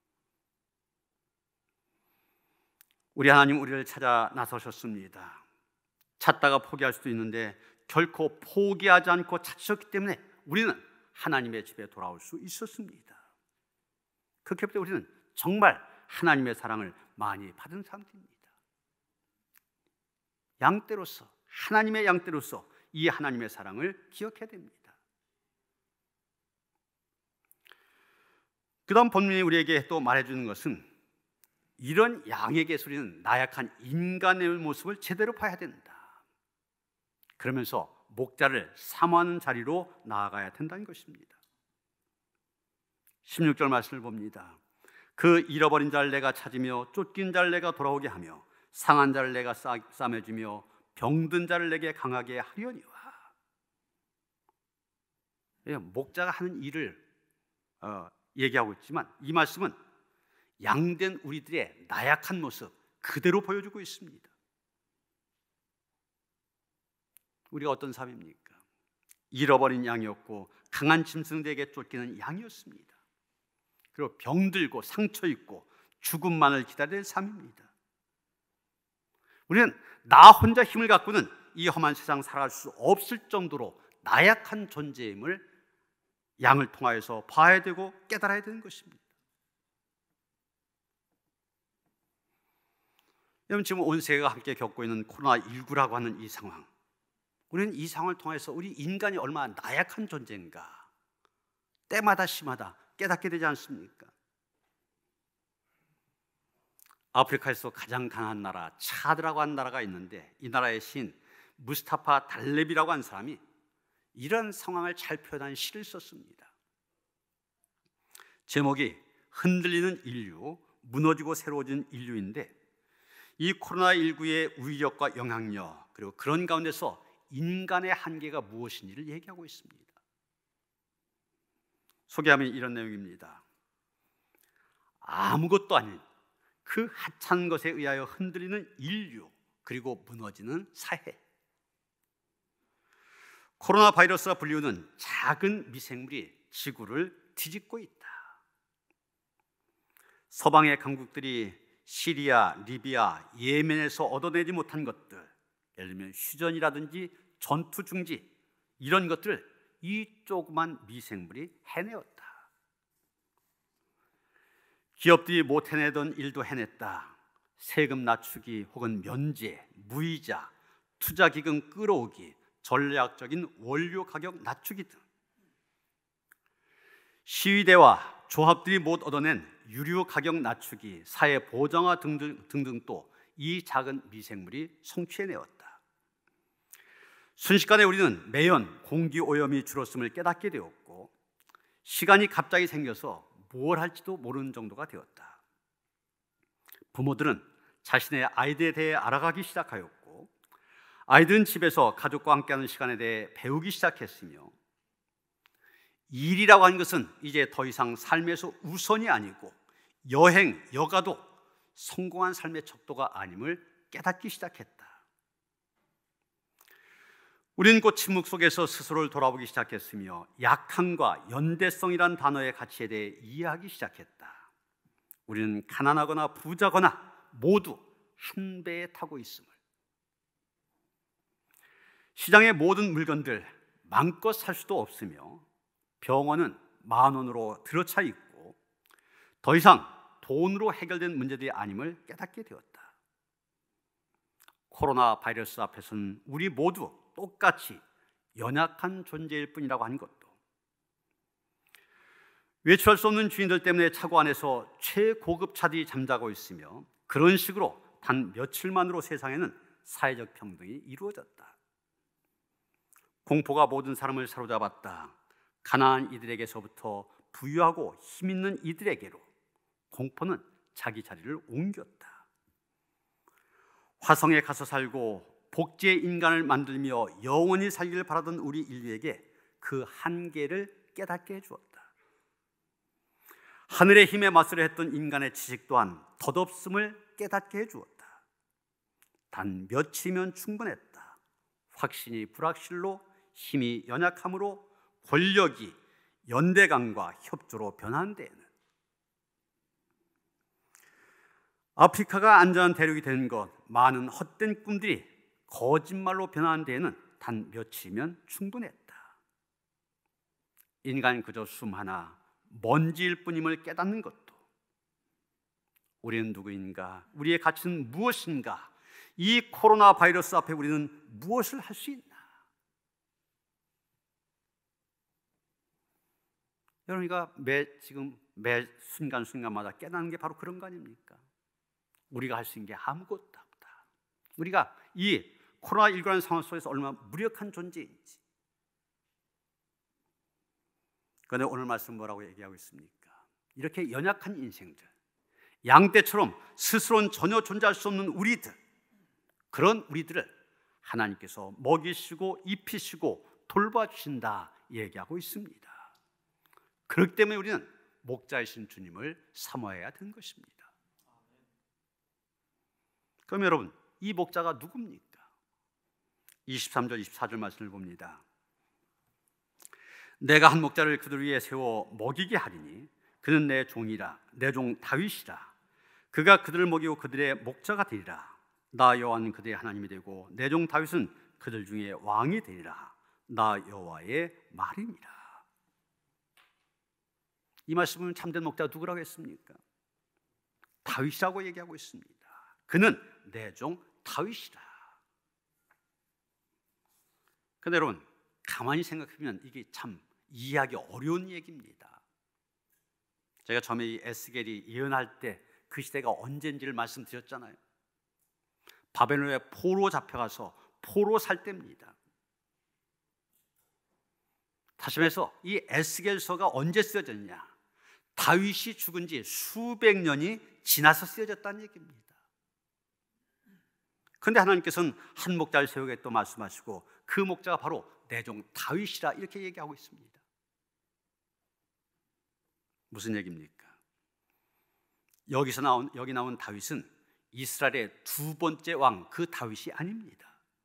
우리 하나님 우리를 찾아 나서셨습니다. 찾다가 포기할 수도 있는데 결코 포기하지 않고 찾으셨기 때문에 우리는 하나님의 집에 돌아올 수 있었습니다. 그렇기 때문에 우리는 정말 하나님의 사랑을 많이 받은 상태입니다. 양떼로서, 하나님의 양떼로서 이 하나님의 사랑을 기억해야 됩니다. 그 다음 본문이 우리에게 또 말해주는 것은 이런 양에게서 우리는 나약한 인간의 모습을 제대로 봐야 된다. 그러면서 목자를 사모하는 자리로 나아가야 된다는 것입니다. 16절 말씀을 봅니다. 그 잃어버린 자를 내가 찾으며 쫓긴 자를 내가 돌아오게 하며 상한 자를 내가 싸매주며 병든 자를 내게 강하게 하려니와. 목자가 하는 일을 얘기하고 있지만 이 말씀은 양된 우리들의 나약한 모습 그대로 보여주고 있습니다. 우리가 어떤 삶입니까? 잃어버린 양이었고 강한 짐승들에게 쫓기는 양이었습니다. 그리고 병들고 상처 입고 죽음만을 기다릴 삶입니다. 우리는 나 혼자 힘을 갖고는 이 험한 세상 살아갈 수 없을 정도로 나약한 존재임을 양을 통하여서 봐야 되고 깨달아야 되는 것입니다. 여러분, 지금 온 세계가 함께 겪고 있는 코로나19라고 하는 이 상황, 우리는 이 상황을 통해서 우리 인간이 얼마나 나약한 존재인가 때마다 시마다 깨닫게 되지 않습니까? 아프리카에서 가장 강한 나라 차드라고 하는 나라가 있는데 이 나라의 시인 무스타파 달레비라고 하는 사람이 이런 상황을 잘 표현한 시를 썼습니다. 제목이 흔들리는 인류, 무너지고 새로워진 인류인데 이 코로나19의 위력과 영향력, 그리고 그런 가운데서 인간의 한계가 무엇인지를 얘기하고 있습니다. 소개하면 이런 내용입니다. 아무것도 아닌 그 하찮은 것에 의하여 흔들리는 인류, 그리고 무너지는 사회. 코로나 바이러스가 불리우는 작은 미생물이 지구를 뒤집고 있다. 서방의 강국들이 시리아, 리비아, 예멘에서 얻어내지 못한 것들, 예를 들면 휴전이라든지 전투 중지, 이런 것들을 이 조그만 미생물이 해내었다. 기업들이 못 해내던 일도 해냈다. 세금 낮추기 혹은 면제, 무이자, 투자기금 끌어오기, 전략적인 원료 가격 낮추기 등 시위대와 조합들이 못 얻어낸 유류 가격 낮추기, 사회 보장화 등등 또 이 작은 미생물이 성취해내었다. 순식간에 우리는 매연 공기 오염이 줄었음을 깨닫게 되었고 시간이 갑자기 생겨서 뭘 할지도 모르는 정도가 되었다. 부모들은 자신의 아이들에 대해 알아가기 시작하였고 아이들은 집에서 가족과 함께하는 시간에 대해 배우기 시작했으며 일이라고 하는 것은 이제 더 이상 삶에서 우선이 아니고 여행, 여가도 성공한 삶의 척도가 아님을 깨닫기 시작했다. 우리는 곧 침묵 속에서 스스로를 돌아보기 시작했으며 약함과 연대성이란 단어의 가치에 대해 이해하기 시작했다. 우리는 가난하거나 부자거나 모두 한 배에 타고 있음을, 시장의 모든 물건들 마음껏 살 수도 없으며 병원은 10,000원으로 들어차 있고 더 이상 돈으로 해결된 문제들이 아님을 깨닫게 되었다. 코로나 바이러스 앞에서는 우리 모두 똑같이 연약한 존재일 뿐이라고 하는 것도, 외출할 수 없는 주인들 때문에 차고 안에서 최고급 차들이 잠자고 있으며 그런 식으로 단 며칠만으로 세상에는 사회적 평등이 이루어졌다. 공포가 모든 사람을 사로잡았다. 가난한 이들에게서부터 부유하고 힘 있는 이들에게로 공포는 자기 자리를 옮겼다. 화성에 가서 살고 복제의 인간을 만들며 영원히 살기를 바라던 우리 인류에게 그 한계를 깨닫게 해주었다. 하늘의 힘에 맞서려 했던 인간의 지식 또한 덧없음을 깨닫게 해주었다. 단 며칠이면 충분했다. 확신이 불확실로, 힘이 연약함으로, 권력이 연대감과 협조로 변한 데에는, 아프리카가 안전한 대륙이 된 것, 많은 헛된 꿈들이 거짓말로 변한 데에는 단 며칠이면 충분했다. 인간 그저 숨 하나, 먼지일 뿐임을 깨닫는 것도, 우리는 누구인가, 우리의 가치는 무엇인가, 이 코로나 바이러스 앞에 우리는 무엇을 할 수 있나? 여러분이가 지금 매 순간순간마다 깨닫는 게 바로 그런 거 아닙니까? 우리가 할 수 있는 게 아무것도 없다. 우리가 이 코로나19라는 상황 속에서 얼마나 무력한 존재인지. 그런데 오늘 말씀 뭐라고 얘기하고 있습니까? 이렇게 연약한 인생들, 양떼처럼 스스로는 전혀 존재할 수 없는 우리들, 그런 우리들을 하나님께서 먹이시고 입히시고 돌봐주신다 얘기하고 있습니다. 그렇기 때문에 우리는 목자이신 주님을 사모해야 되는 것입니다. 그럼 여러분, 이 목자가 누굽니까? 23절 24절 말씀을 봅니다. 내가 한 목자를 그들 위에 세워 먹이게 하리니 그는 내 종이라, 내 종 다윗이라. 그가 그들을 먹이고 그들의 목자가 되리라. 나 여호와는 그들의 하나님이 되고 내 종 다윗은 그들 중에 왕이 되리라. 나 여호와의 말이니라. 이 말씀은 참된 목자가 누구라고 했습니까? 다윗이라고 얘기하고 있습니다. 그는 내 종 다윗이라. 그런데 여러분, 가만히 생각하면 이게 참 이해하기 어려운 얘기입니다. 제가 처음에 이 에스겔이 예언할 때 그 시대가 언제인지를 말씀드렸잖아요. 바벨론에 포로 잡혀가서 포로 살 때입니다. 다시 말해서 이 에스겔서가 언제 쓰여졌냐? 다윗이 죽은 지 수백 년이 지나서 쓰여졌다는 얘기입니다. 그런데 하나님께서는 한 목자를 세우겠다고 말씀하시고 그 목자가 바로 내 종 다윗이라 이렇게 얘기하고 있습니다. 무슨 얘기입니까? 여기 나온 다윗은 이스라엘의 두 번째 왕, 그 다윗이 아닙니다.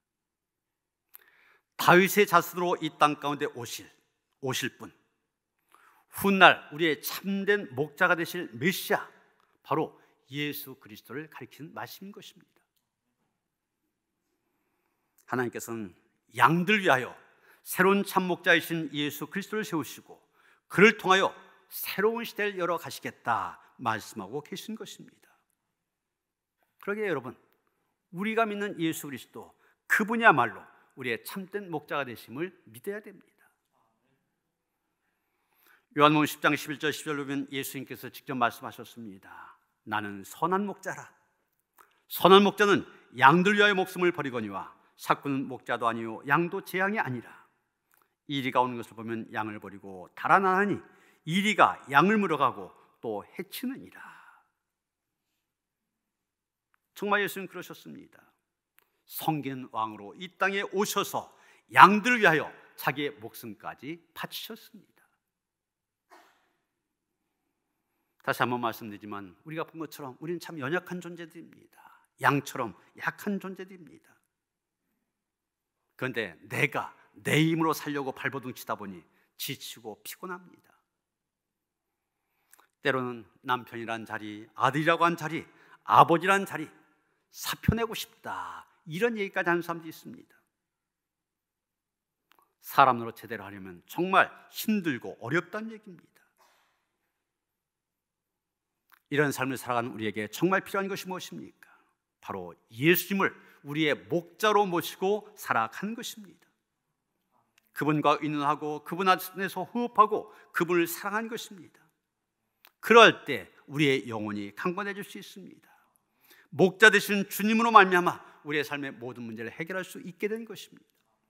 다윗의 자손으로 이 땅 가운데 오실 분, 훗날 우리의 참된 목자가 되실 메시아, 바로 예수 그리스도를 가리키는 말씀인 것입니다. 하나님께서는 양들 위하여 새로운 참목자이신 예수 그리스도를 세우시고 그를 통하여 새로운 시대를 열어가시겠다 말씀하고 계신 것입니다. 그러기에 여러분, 우리가 믿는 예수 그리스도, 그분이야말로 우리의 참된 목자가 되심을 믿어야 됩니다. 요한복음 10장 11절 12절로 보면 예수님께서 직접 말씀하셨습니다. 나는 선한 목자라. 선한 목자는 양들 위하여 목숨을 버리거니와 삭구는 목자도 아니요 양도 제 양이 아니라. 이리가 오는 것을 보면 양을 버리고 달아나니 이리가 양을 물어가고 또 해치느니라. 정말 예수님 그러셨습니다. 성긴 왕으로 이 땅에 오셔서 양들을 위하여 자기의 목숨까지 바치셨습니다. 다시 한번 말씀드리지만 우리가 본 것처럼 우리는 참 연약한 존재들입니다. 양처럼 약한 존재들입니다. 그런데 내가 내 힘으로 살려고 발버둥 치다 보니 지치고 피곤합니다. 때로는 남편이란 자리, 아들이라고 한 자리, 아버지란 자리 사표내고 싶다, 이런 얘기까지 하는 사람도 있습니다. 사람 노릇 제대로 하려면 정말 힘들고 어렵다는 얘기입니다. 이런 삶을 살아가는 우리에게 정말 필요한 것이 무엇입니까? 바로 예수님을 우리의 목자로 모시고 살아가는 것입니다. 그분과 의논하고 그분 안에서 호흡하고 그분을 사랑하는 것입니다. 그럴 때 우리의 영혼이 강건해질 수 있습니다. 목자 되신 주님으로 말미암아 우리의 삶의 모든 문제를 해결할 수 있게 된 것입니다.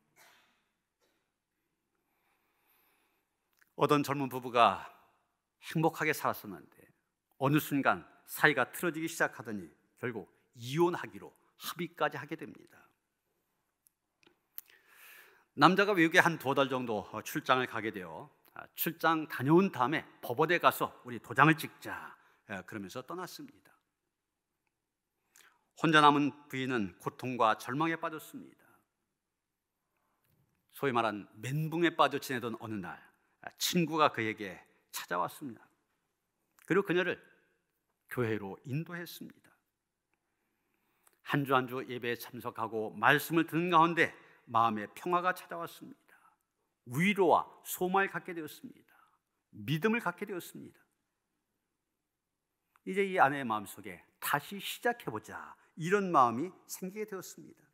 어떤 젊은 부부가 행복하게 살았었는데 어느 순간 사이가 틀어지기 시작하더니 결국 이혼하기로 합의까지 하게 됩니다. 남자가 외국에 한 2달 정도 출장을 가게 되어 출장 다녀온 다음에 법원에 가서 우리 도장을 찍자 그러면서 떠났습니다. 혼자 남은 부인은 고통과 절망에 빠졌습니다. 소위 말한 멘붕에 빠져 지내던 어느 날 친구가 그에게 찾아왔습니다. 그리고 그녀를 교회로 인도했습니다. 한 주 한 주 예배에 참석하고 말씀을 듣는 가운데 마음의 평화가 찾아왔습니다. 위로와 소망을 갖게 되었습니다. 믿음을 갖게 되었습니다. 이제 이 아내의 마음속에 다시 시작해보자, 이런 마음이 생기게 되었습니다.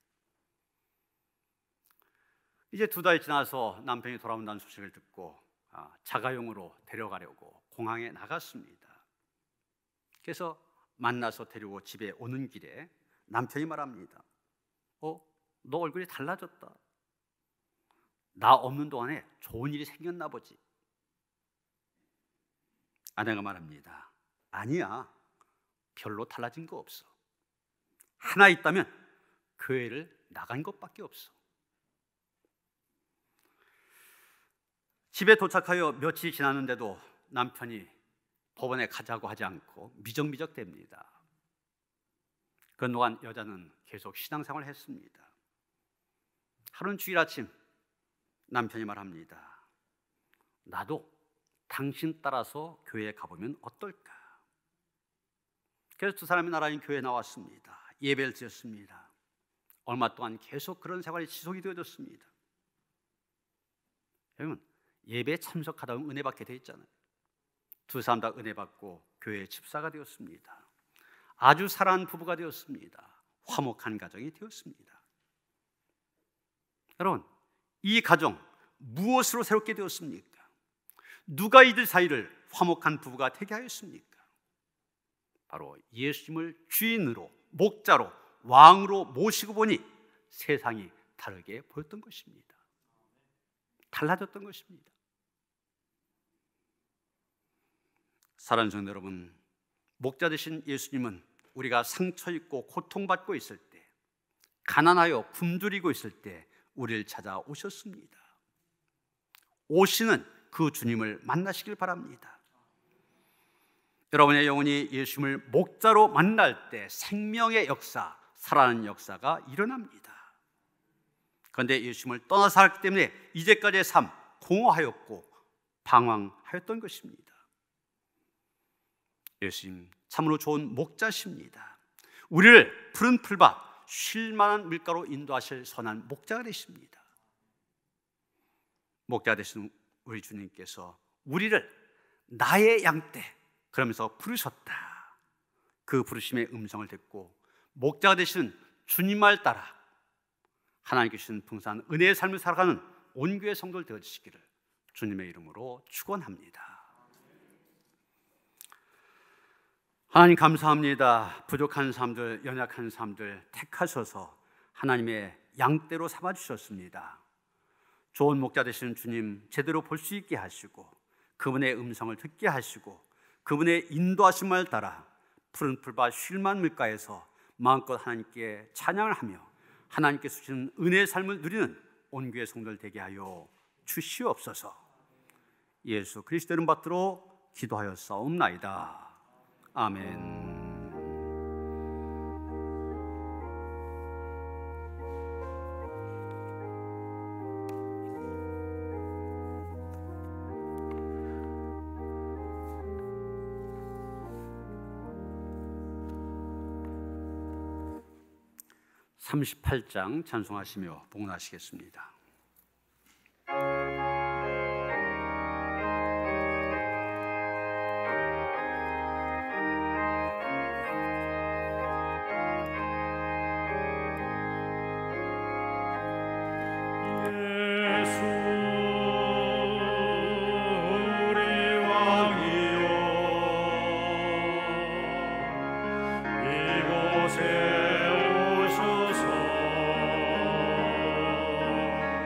이제 2달 지나서 남편이 돌아온다는 소식을 듣고 자가용으로 데려가려고 공항에 나갔습니다. 그래서 만나서 데리고 집에 오는 길에 남편이 말합니다. 너 얼굴이 달라졌다. 나 없는 동안에 좋은 일이 생겼나 보지. 아내가 말합니다. 아니야, 별로 달라진 거 없어. 하나 있다면 교회를 나간 것밖에 없어. 집에 도착하여 며칠이 지났는데도 남편이 법원에 가자고 하지 않고 미적미적됩니다. 그동안 여자는 계속 신앙생활을 했습니다. 하루는 주일 아침 남편이 말합니다. 나도 당신 따라서 교회에 가보면 어떨까? 그래서 두 사람이 나란히 교회에 나왔습니다. 예배를 드렸습니다. 얼마 동안 계속 그런 생활이 지속이 되어졌습니다. 여러분, 예배에 참석하다 보면 은혜 받게 돼 있잖아요. 두 사람 다 은혜 받고 교회의 집사가 되었습니다. 아주 사랑하는 부부가 되었습니다. 화목한 가정이 되었습니다. 여러분, 이 가정 무엇으로 새롭게 되었습니까? 누가 이들 사이를 화목한 부부가 되게 하였습니까? 바로 예수님을 주인으로, 목자로, 왕으로 모시고 보니 세상이 다르게 보였던 것입니다. 달라졌던 것입니다. 사랑하는 성도 여러분, 목자 되신 예수님은 우리가 상처 입고 고통받고 있을 때, 가난하여 굶주리고 있을 때 우리를 찾아오셨습니다. 오시는 그 주님을 만나시길 바랍니다. 여러분의 영혼이 예수님을 목자로 만날 때 생명의 역사, 살아나는 역사가 일어납니다. 그런데 예수님을 떠나서 살았기 때문에 이제까지의 삶 공허하였고 방황하였던 것입니다. 예수님 참으로 좋은 목자십니다. 우리를 푸른 풀밭 쉴 만한 물가로 인도하실 선한 목자가 되십니다. 목자가 되신 우리 주님께서 우리를 나의 양떼 그러면서 부르셨다. 그 부르심의 음성을 듣고 목자가 되신 주님 말 따라 하나님께 주신 풍성한 은혜의 삶을 살아가는 온교회 성도들 되어주시기를 주님의 이름으로 축원합니다. 하나님 감사합니다. 부족한 사람들, 연약한 사람들 택하셔서 하나님의 양떼로 삼아주셨습니다. 좋은 목자 되시는 주님 제대로 볼 수 있게 하시고 그분의 음성을 듣게 하시고 그분의 인도하심을 따라 푸른 풀밭 쉴만 물가에서 마음껏 하나님께 찬양을 하며 하나님께 주시는 은혜의 삶을 누리는 온교회 성도들 되게 하여 주시옵소서. 예수 그리스도 이름 받들어 기도하였사옵나이다. 아멘. (38장) 찬송하시며 봉헌하시겠습니다. 이곳에 오셔서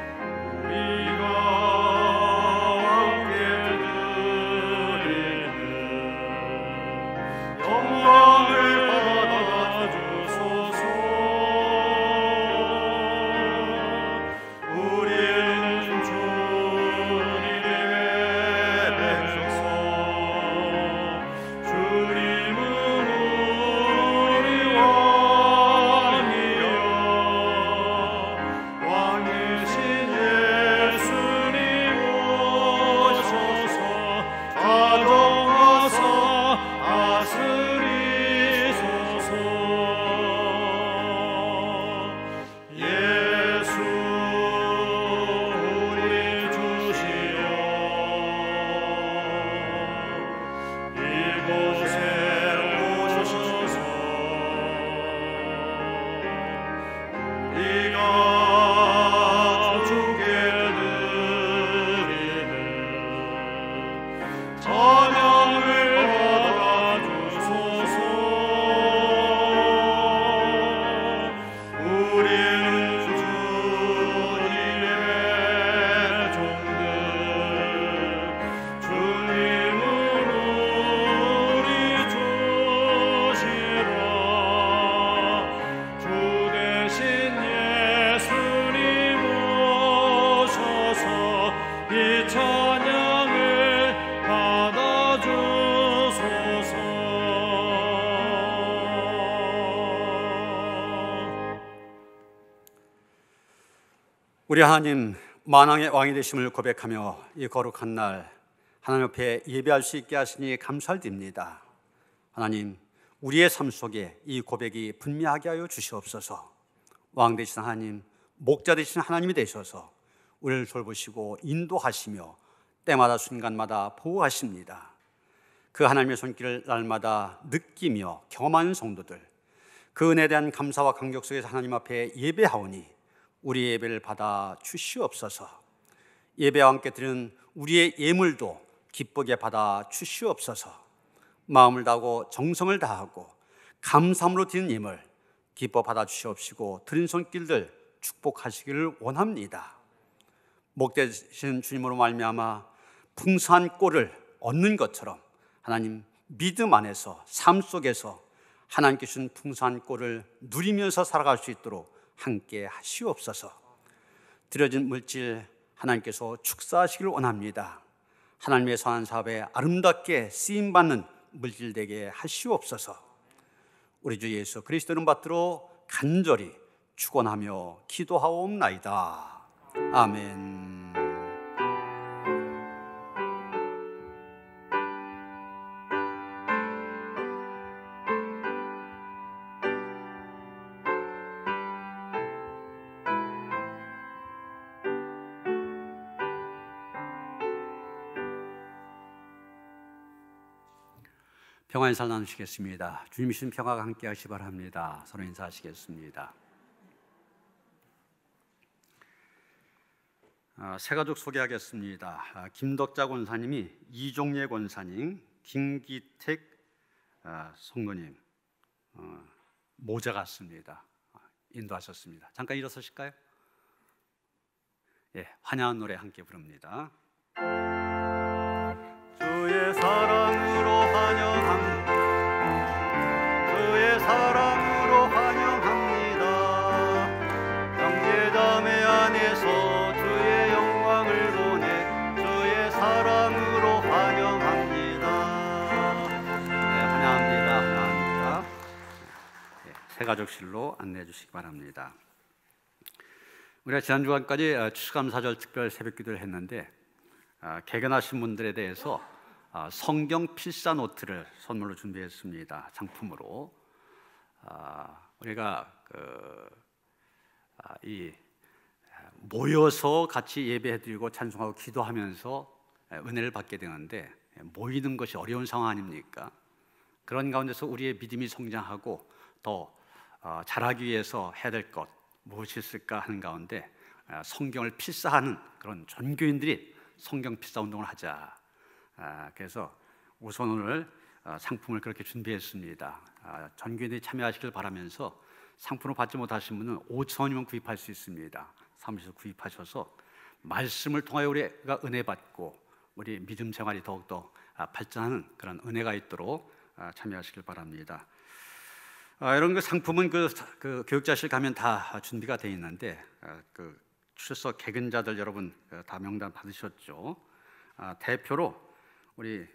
우리 하나님, 만왕의 왕이 되심을 고백하며 이 거룩한 날 하나님 앞에 예배할 수 있게 하시니 감사드립니다. 하나님, 우리의 삶 속에 이 고백이 분명하게 하여 주시옵소서. 왕 되신 하나님, 목자 되신 하나님이 되셔서 우리를 돌보시고 인도하시며 때마다 순간마다 보호하십니다. 그 하나님의 손길을 날마다 느끼며 경험하는 성도들, 그 은혜에 대한 감사와 감격 속에서 하나님 앞에 예배하오니 우리의 예배를 받아 주시옵소서. 예배와 함께 드리는 우리의 예물도 기쁘게 받아 주시옵소서. 마음을 다하고 정성을 다하고 감사함으로 드리는 예물 기뻐 받아 주시옵시고 드린 손길들 축복하시기를 원합니다. 목되신 주님으로 말미암아 풍성한 꼴을 얻는 것처럼 하나님, 믿음 안에서 삶 속에서 하나님께 주신 풍성한 꼴을 누리면서 살아갈 수 있도록 함께 하시옵소서. 드려진 물질 하나님께서 축사하시기를 원합니다. 하나님의 선한 사업에 아름답게 쓰임받는 물질 되게 하시옵소서. 우리 주 예수 그리스도 이름 받들어 간절히 축원하며 기도하옵나이다. 아멘. 평화 인사 나누시겠습니다. 주님 주신 평화가 함께 하시기 바랍니다. 서로 인사하시겠습니다. 새 가족 소개하겠습니다. 김덕자 권사님이 이종예 권사님, 김기택 성도님 모자 같습니다. 인도하셨습니다. 잠깐 일어서실까요? 예, 환영한 노래 함께 부릅니다. 주의 사랑으로 환영합니다. 주의 사랑으로 환영합니다. 형제자매 안에서 주의 영광을 보내 주의 사랑으로 환영합니다. 네, 환영합니다. 환영합니다. 네, 새가족실로 안내해 주시기 바랍니다. 우리가 지난 주간까지 추수감사절 특별 새벽기도를 했는데 개근하신 분들에 대해서 성경 필사 노트를 선물로 준비했습니다. 상품으로. 우리가 모여서 같이 예배해드리고 찬송하고 기도하면서 은혜를 받게 되는데 모이는 것이 어려운 상황 아닙니까? 그런 가운데서 우리의 믿음이 성장하고 더 잘하기 위해서 해야 될 것 무엇이 있을까 하는 가운데 성경을 필사하는 그런 전교인들이 성경 필사 운동을 하자. 그래서 우선 오늘 상품을 그렇게 준비했습니다. 전교인들이 참여하시길 바라면서 상품을 받지 못하신 분은 5,000원이면 구입할 수 있습니다. 사무실에서 구입하셔서 말씀을 통하여 우리가 은혜 받고 우리 믿음 생활이 더욱더 발전하는 그런 은혜가 있도록 참여하시길 바랍니다. 이런 그 상품은 그 교육자실 가면 다 준비가 되어 있는데 그 출석 개근자들 여러분 다 명단 받으셨죠? 대표로 우리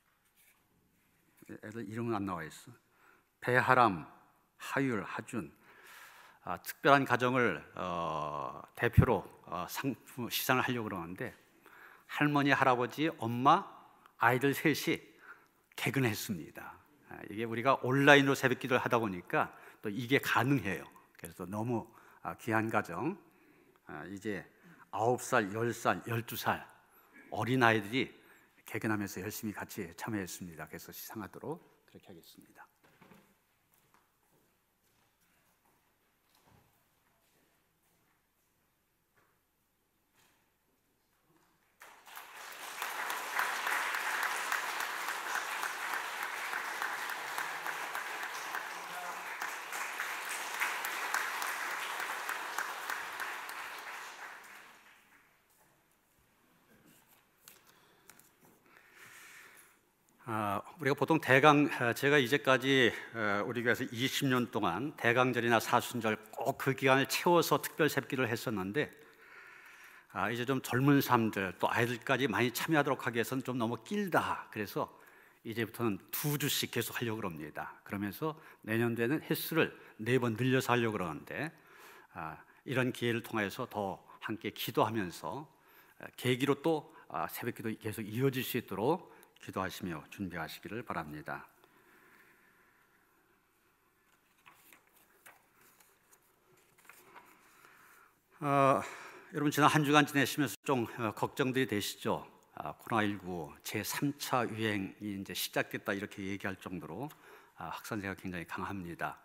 애들 이름은 안 나와 있어. 배하람, 하율, 하준 특별한 가정을 대표로 상품 시상을 하려고 그러는데 할머니, 할아버지, 엄마, 아이들 셋이 개근했습니다. 이게 우리가 온라인으로 새벽기도를 하다 보니까 또 이게 가능해요. 그래서 너무 귀한 가정, 이제 9살, 10살, 12살 어린아이들이 개근하면서 열심히 같이 참여했습니다. 그래서 시상하도록 그렇게 하겠습니다. 우리가 보통 제가 이제까지 우리 교회에서 20년 동안 대강절이나 사순절 꼭 그 기간을 채워서 특별 새벽기도를 했었는데 이제 좀 젊은 사람들 또 아이들까지 많이 참여하도록 하기 위해서는 좀 너무 길다. 그래서 이제부터는 2주씩 계속 하려고 합니다. 그러면서 내년도에는 횟수를 4번 늘려서 하려고 그러는데 이런 기회를 통해서 더 함께 기도하면서 계기로 또 새벽기도 계속 이어질 수 있도록 기도하시며 준비하시기를 바랍니다. 여러분 지난 한 주간 지내시면서 좀 걱정들이 되시죠? 코로나19 제3차 유행이 이제 시작됐다 이렇게 얘기할 정도로 확산세가 굉장히 강합니다.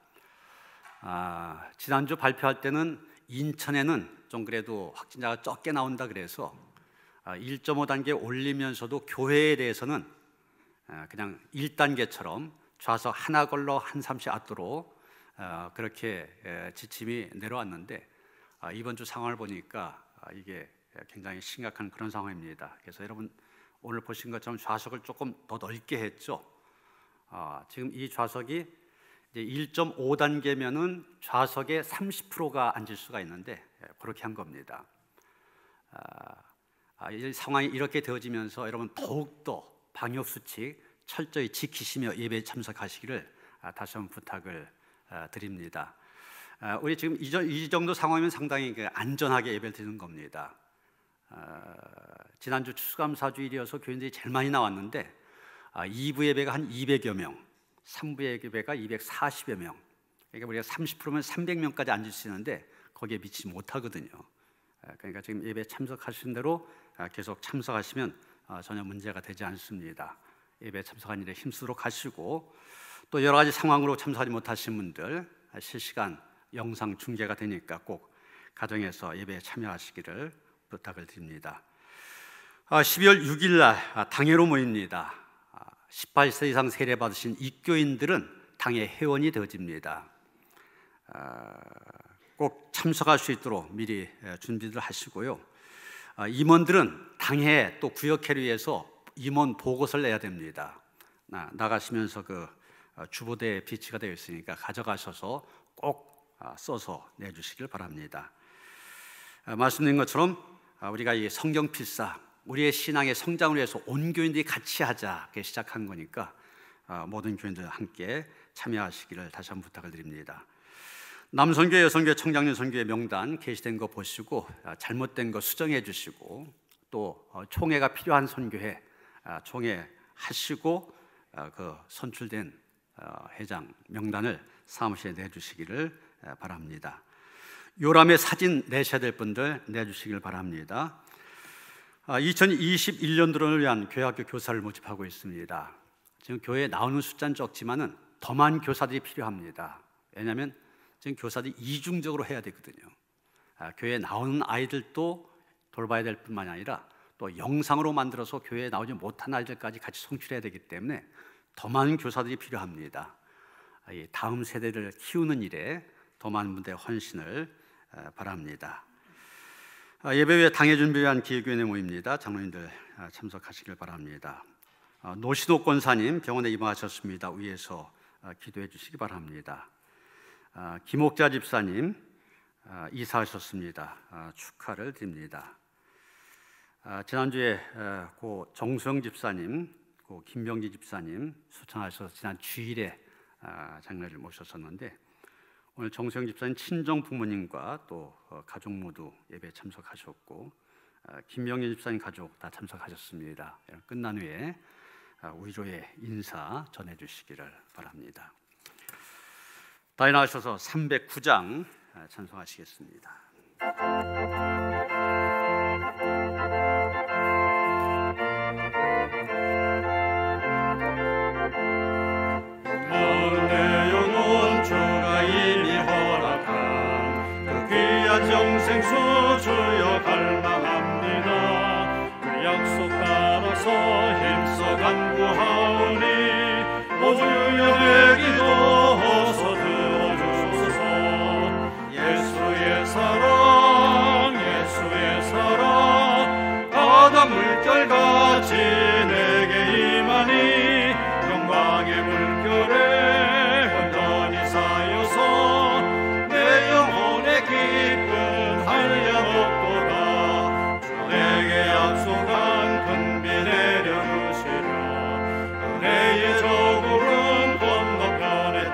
지난주 발표할 때는 인천에는 좀 그래도 확진자가 적게 나온다 그래서 1.5단계 올리면서도 교회에 대해서는 그냥 1단계처럼 좌석 하나 걸러 한 사람씩 앉도록 그렇게 지침이 내려왔는데 이번 주 상황을 보니까 이게 굉장히 심각한 그런 상황입니다. 그래서 여러분 오늘 보신 것처럼 좌석을 조금 더 넓게 했죠. 지금 이 좌석이 이제 1.5단계면은 좌석의 30%가 앉을 수가 있는데 그렇게 한 겁니다. 이 상황이 이렇게 되어지면서 여러분 더욱더 방역 수칙 철저히 지키시며 예배에 참석하시기를 다시 한번 부탁을 드립니다. 우리 지금 이 정도 상황이면 상당히 안전하게 예배를 드리는 겁니다. 지난주 추수감사주일이어서 교인들이 제일 많이 나왔는데 2부 예배가 한 200여 명, 3부 예배가 240여 명. 그러니까 우리가 30%면 300명까지 앉을 수 있는데 거기에 미치지 못하거든요. 그러니까 지금 예배에 참석하신 대로 계속 참석하시면 전혀 문제가 되지 않습니다. 예배에 참석한 일에 힘쓰도록 하시고 또 여러 가지 상황으로 참석하지 못하신 분들 실시간 영상 중계가 되니까 꼭 가정에서 예배에 참여하시기를 부탁을 드립니다. 12월 6일 날 당회로 모입니다. 18세 이상 세례 받으신 입교인들은 당회 회원이 되어집니다. 꼭 참석할 수 있도록 미리 준비를 하시고요. 임원들은 당회 또 구역회를 위해서 임원 보고서를 내야 됩니다. 나가시면서 그 주보대에 비치가 되어 있으니까 가져가셔서 꼭 써서 내주시길 바랍니다. 말씀드린 것처럼 우리가 이 성경 필사, 우리의 신앙의 성장을 위해서 온 교인들이 같이 하자 이렇게 시작한 거니까 모든 교인들 함께 참여하시기를 다시 한번 부탁을 드립니다. 남선교회, 여선교회, 청장년 선교회 명단 게시된 거 보시고 잘못된 거 수정해 주시고 또 총회가 필요한 선교회 총회 하시고 그 선출된 회장 명단을 사무실에 내주시기를 바랍니다. 요람의 사진 내셔야 될 분들 내주시길 바랍니다. 2021년도를 위한 교회학교 교사를 모집하고 있습니다. 지금 교회에 나오는 숫자는 적지만은 더 많은 교사들이 필요합니다. 왜냐하면 지금 교사들이 이중적으로 해야 되거든요. 교회에 나오는 아이들도 돌봐야 될 뿐만 아니라 또 영상으로 만들어서 교회에 나오지 못한 아이들까지 같이 송출해야 되기 때문에 더 많은 교사들이 필요합니다. 다음 세대를 키우는 일에 더 많은 분들의 헌신을 바랍니다. 예배 후에 당회 준비를 위한 기획위원회 모임입니다. 장로님들 참석하시길 바랍니다. 노신호 권사님 병원에 입원하셨습니다. 위에서 기도해 주시기 바랍니다. 김옥자 집사님 이사하셨습니다. 축하를 드립니다. 지난주에 고 정수영 집사님, 고 김병지 집사님 수청하셔서 지난 주일에 장례를 모셨었는데 오늘 정수영 집사님 친정 부모님과 또 가족 모두 예배에 참석하셨고 김병지 집사님 가족 다 참석하셨습니다. 끝난 후에 위로의 인사 전해주시기를 바랍니다. 다 일어나셔서 309장 찬송하시겠습니다. 내 영혼 주가 이미 허락한 그 귀한 영생수 주여 갈망합니다. 그 약속 따라서 힘써 간구하오니 모두 유효되기도 어서 들어주소서. 예수의 사랑 예수의 사랑 바다 물결같이 내게 임하니 영광의 물결에 온전히 쌓여서 내 영혼의 기쁨 한량없도다. 주 내게 약속한 큰 비 내려주시려 은혜의 저구름 건너편에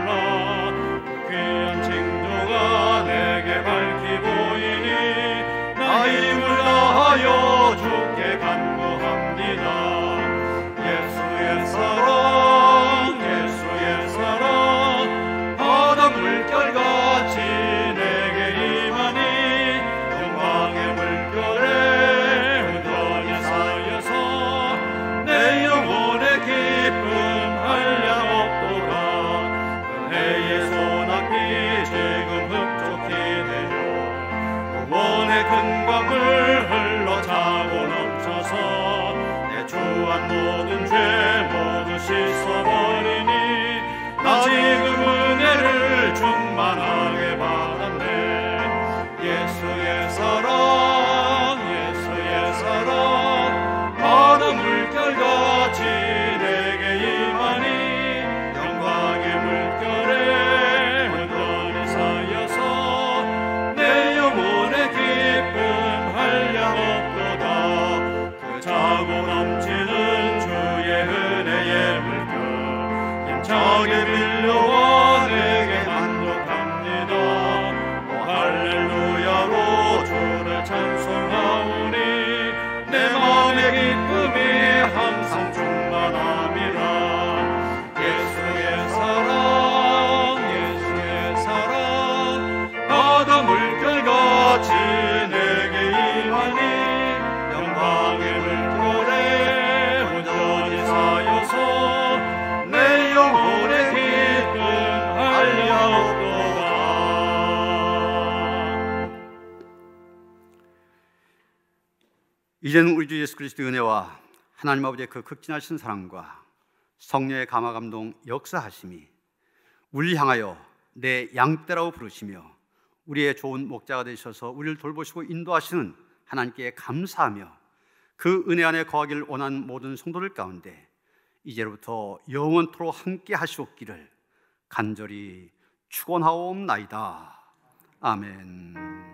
떠올라 귀한 징조가 내게 밝히 보이니 이제는 우리 주 예수 그리스도의 은혜와 하나님 아버지의 그 극진하신 사랑과 성령의 감화 감동 역사하심이 우리를 향하여 내 양떼라고 부르시며 우리의 좋은 목자가 되셔서 우리를 돌보시고 인도하시는 하나님께 감사하며 그 은혜 안에 거하기를 원하는 모든 성도들 가운데 이제로부터 영원토록 함께 하시옵기를 간절히 축원하옵나이다. 아멘.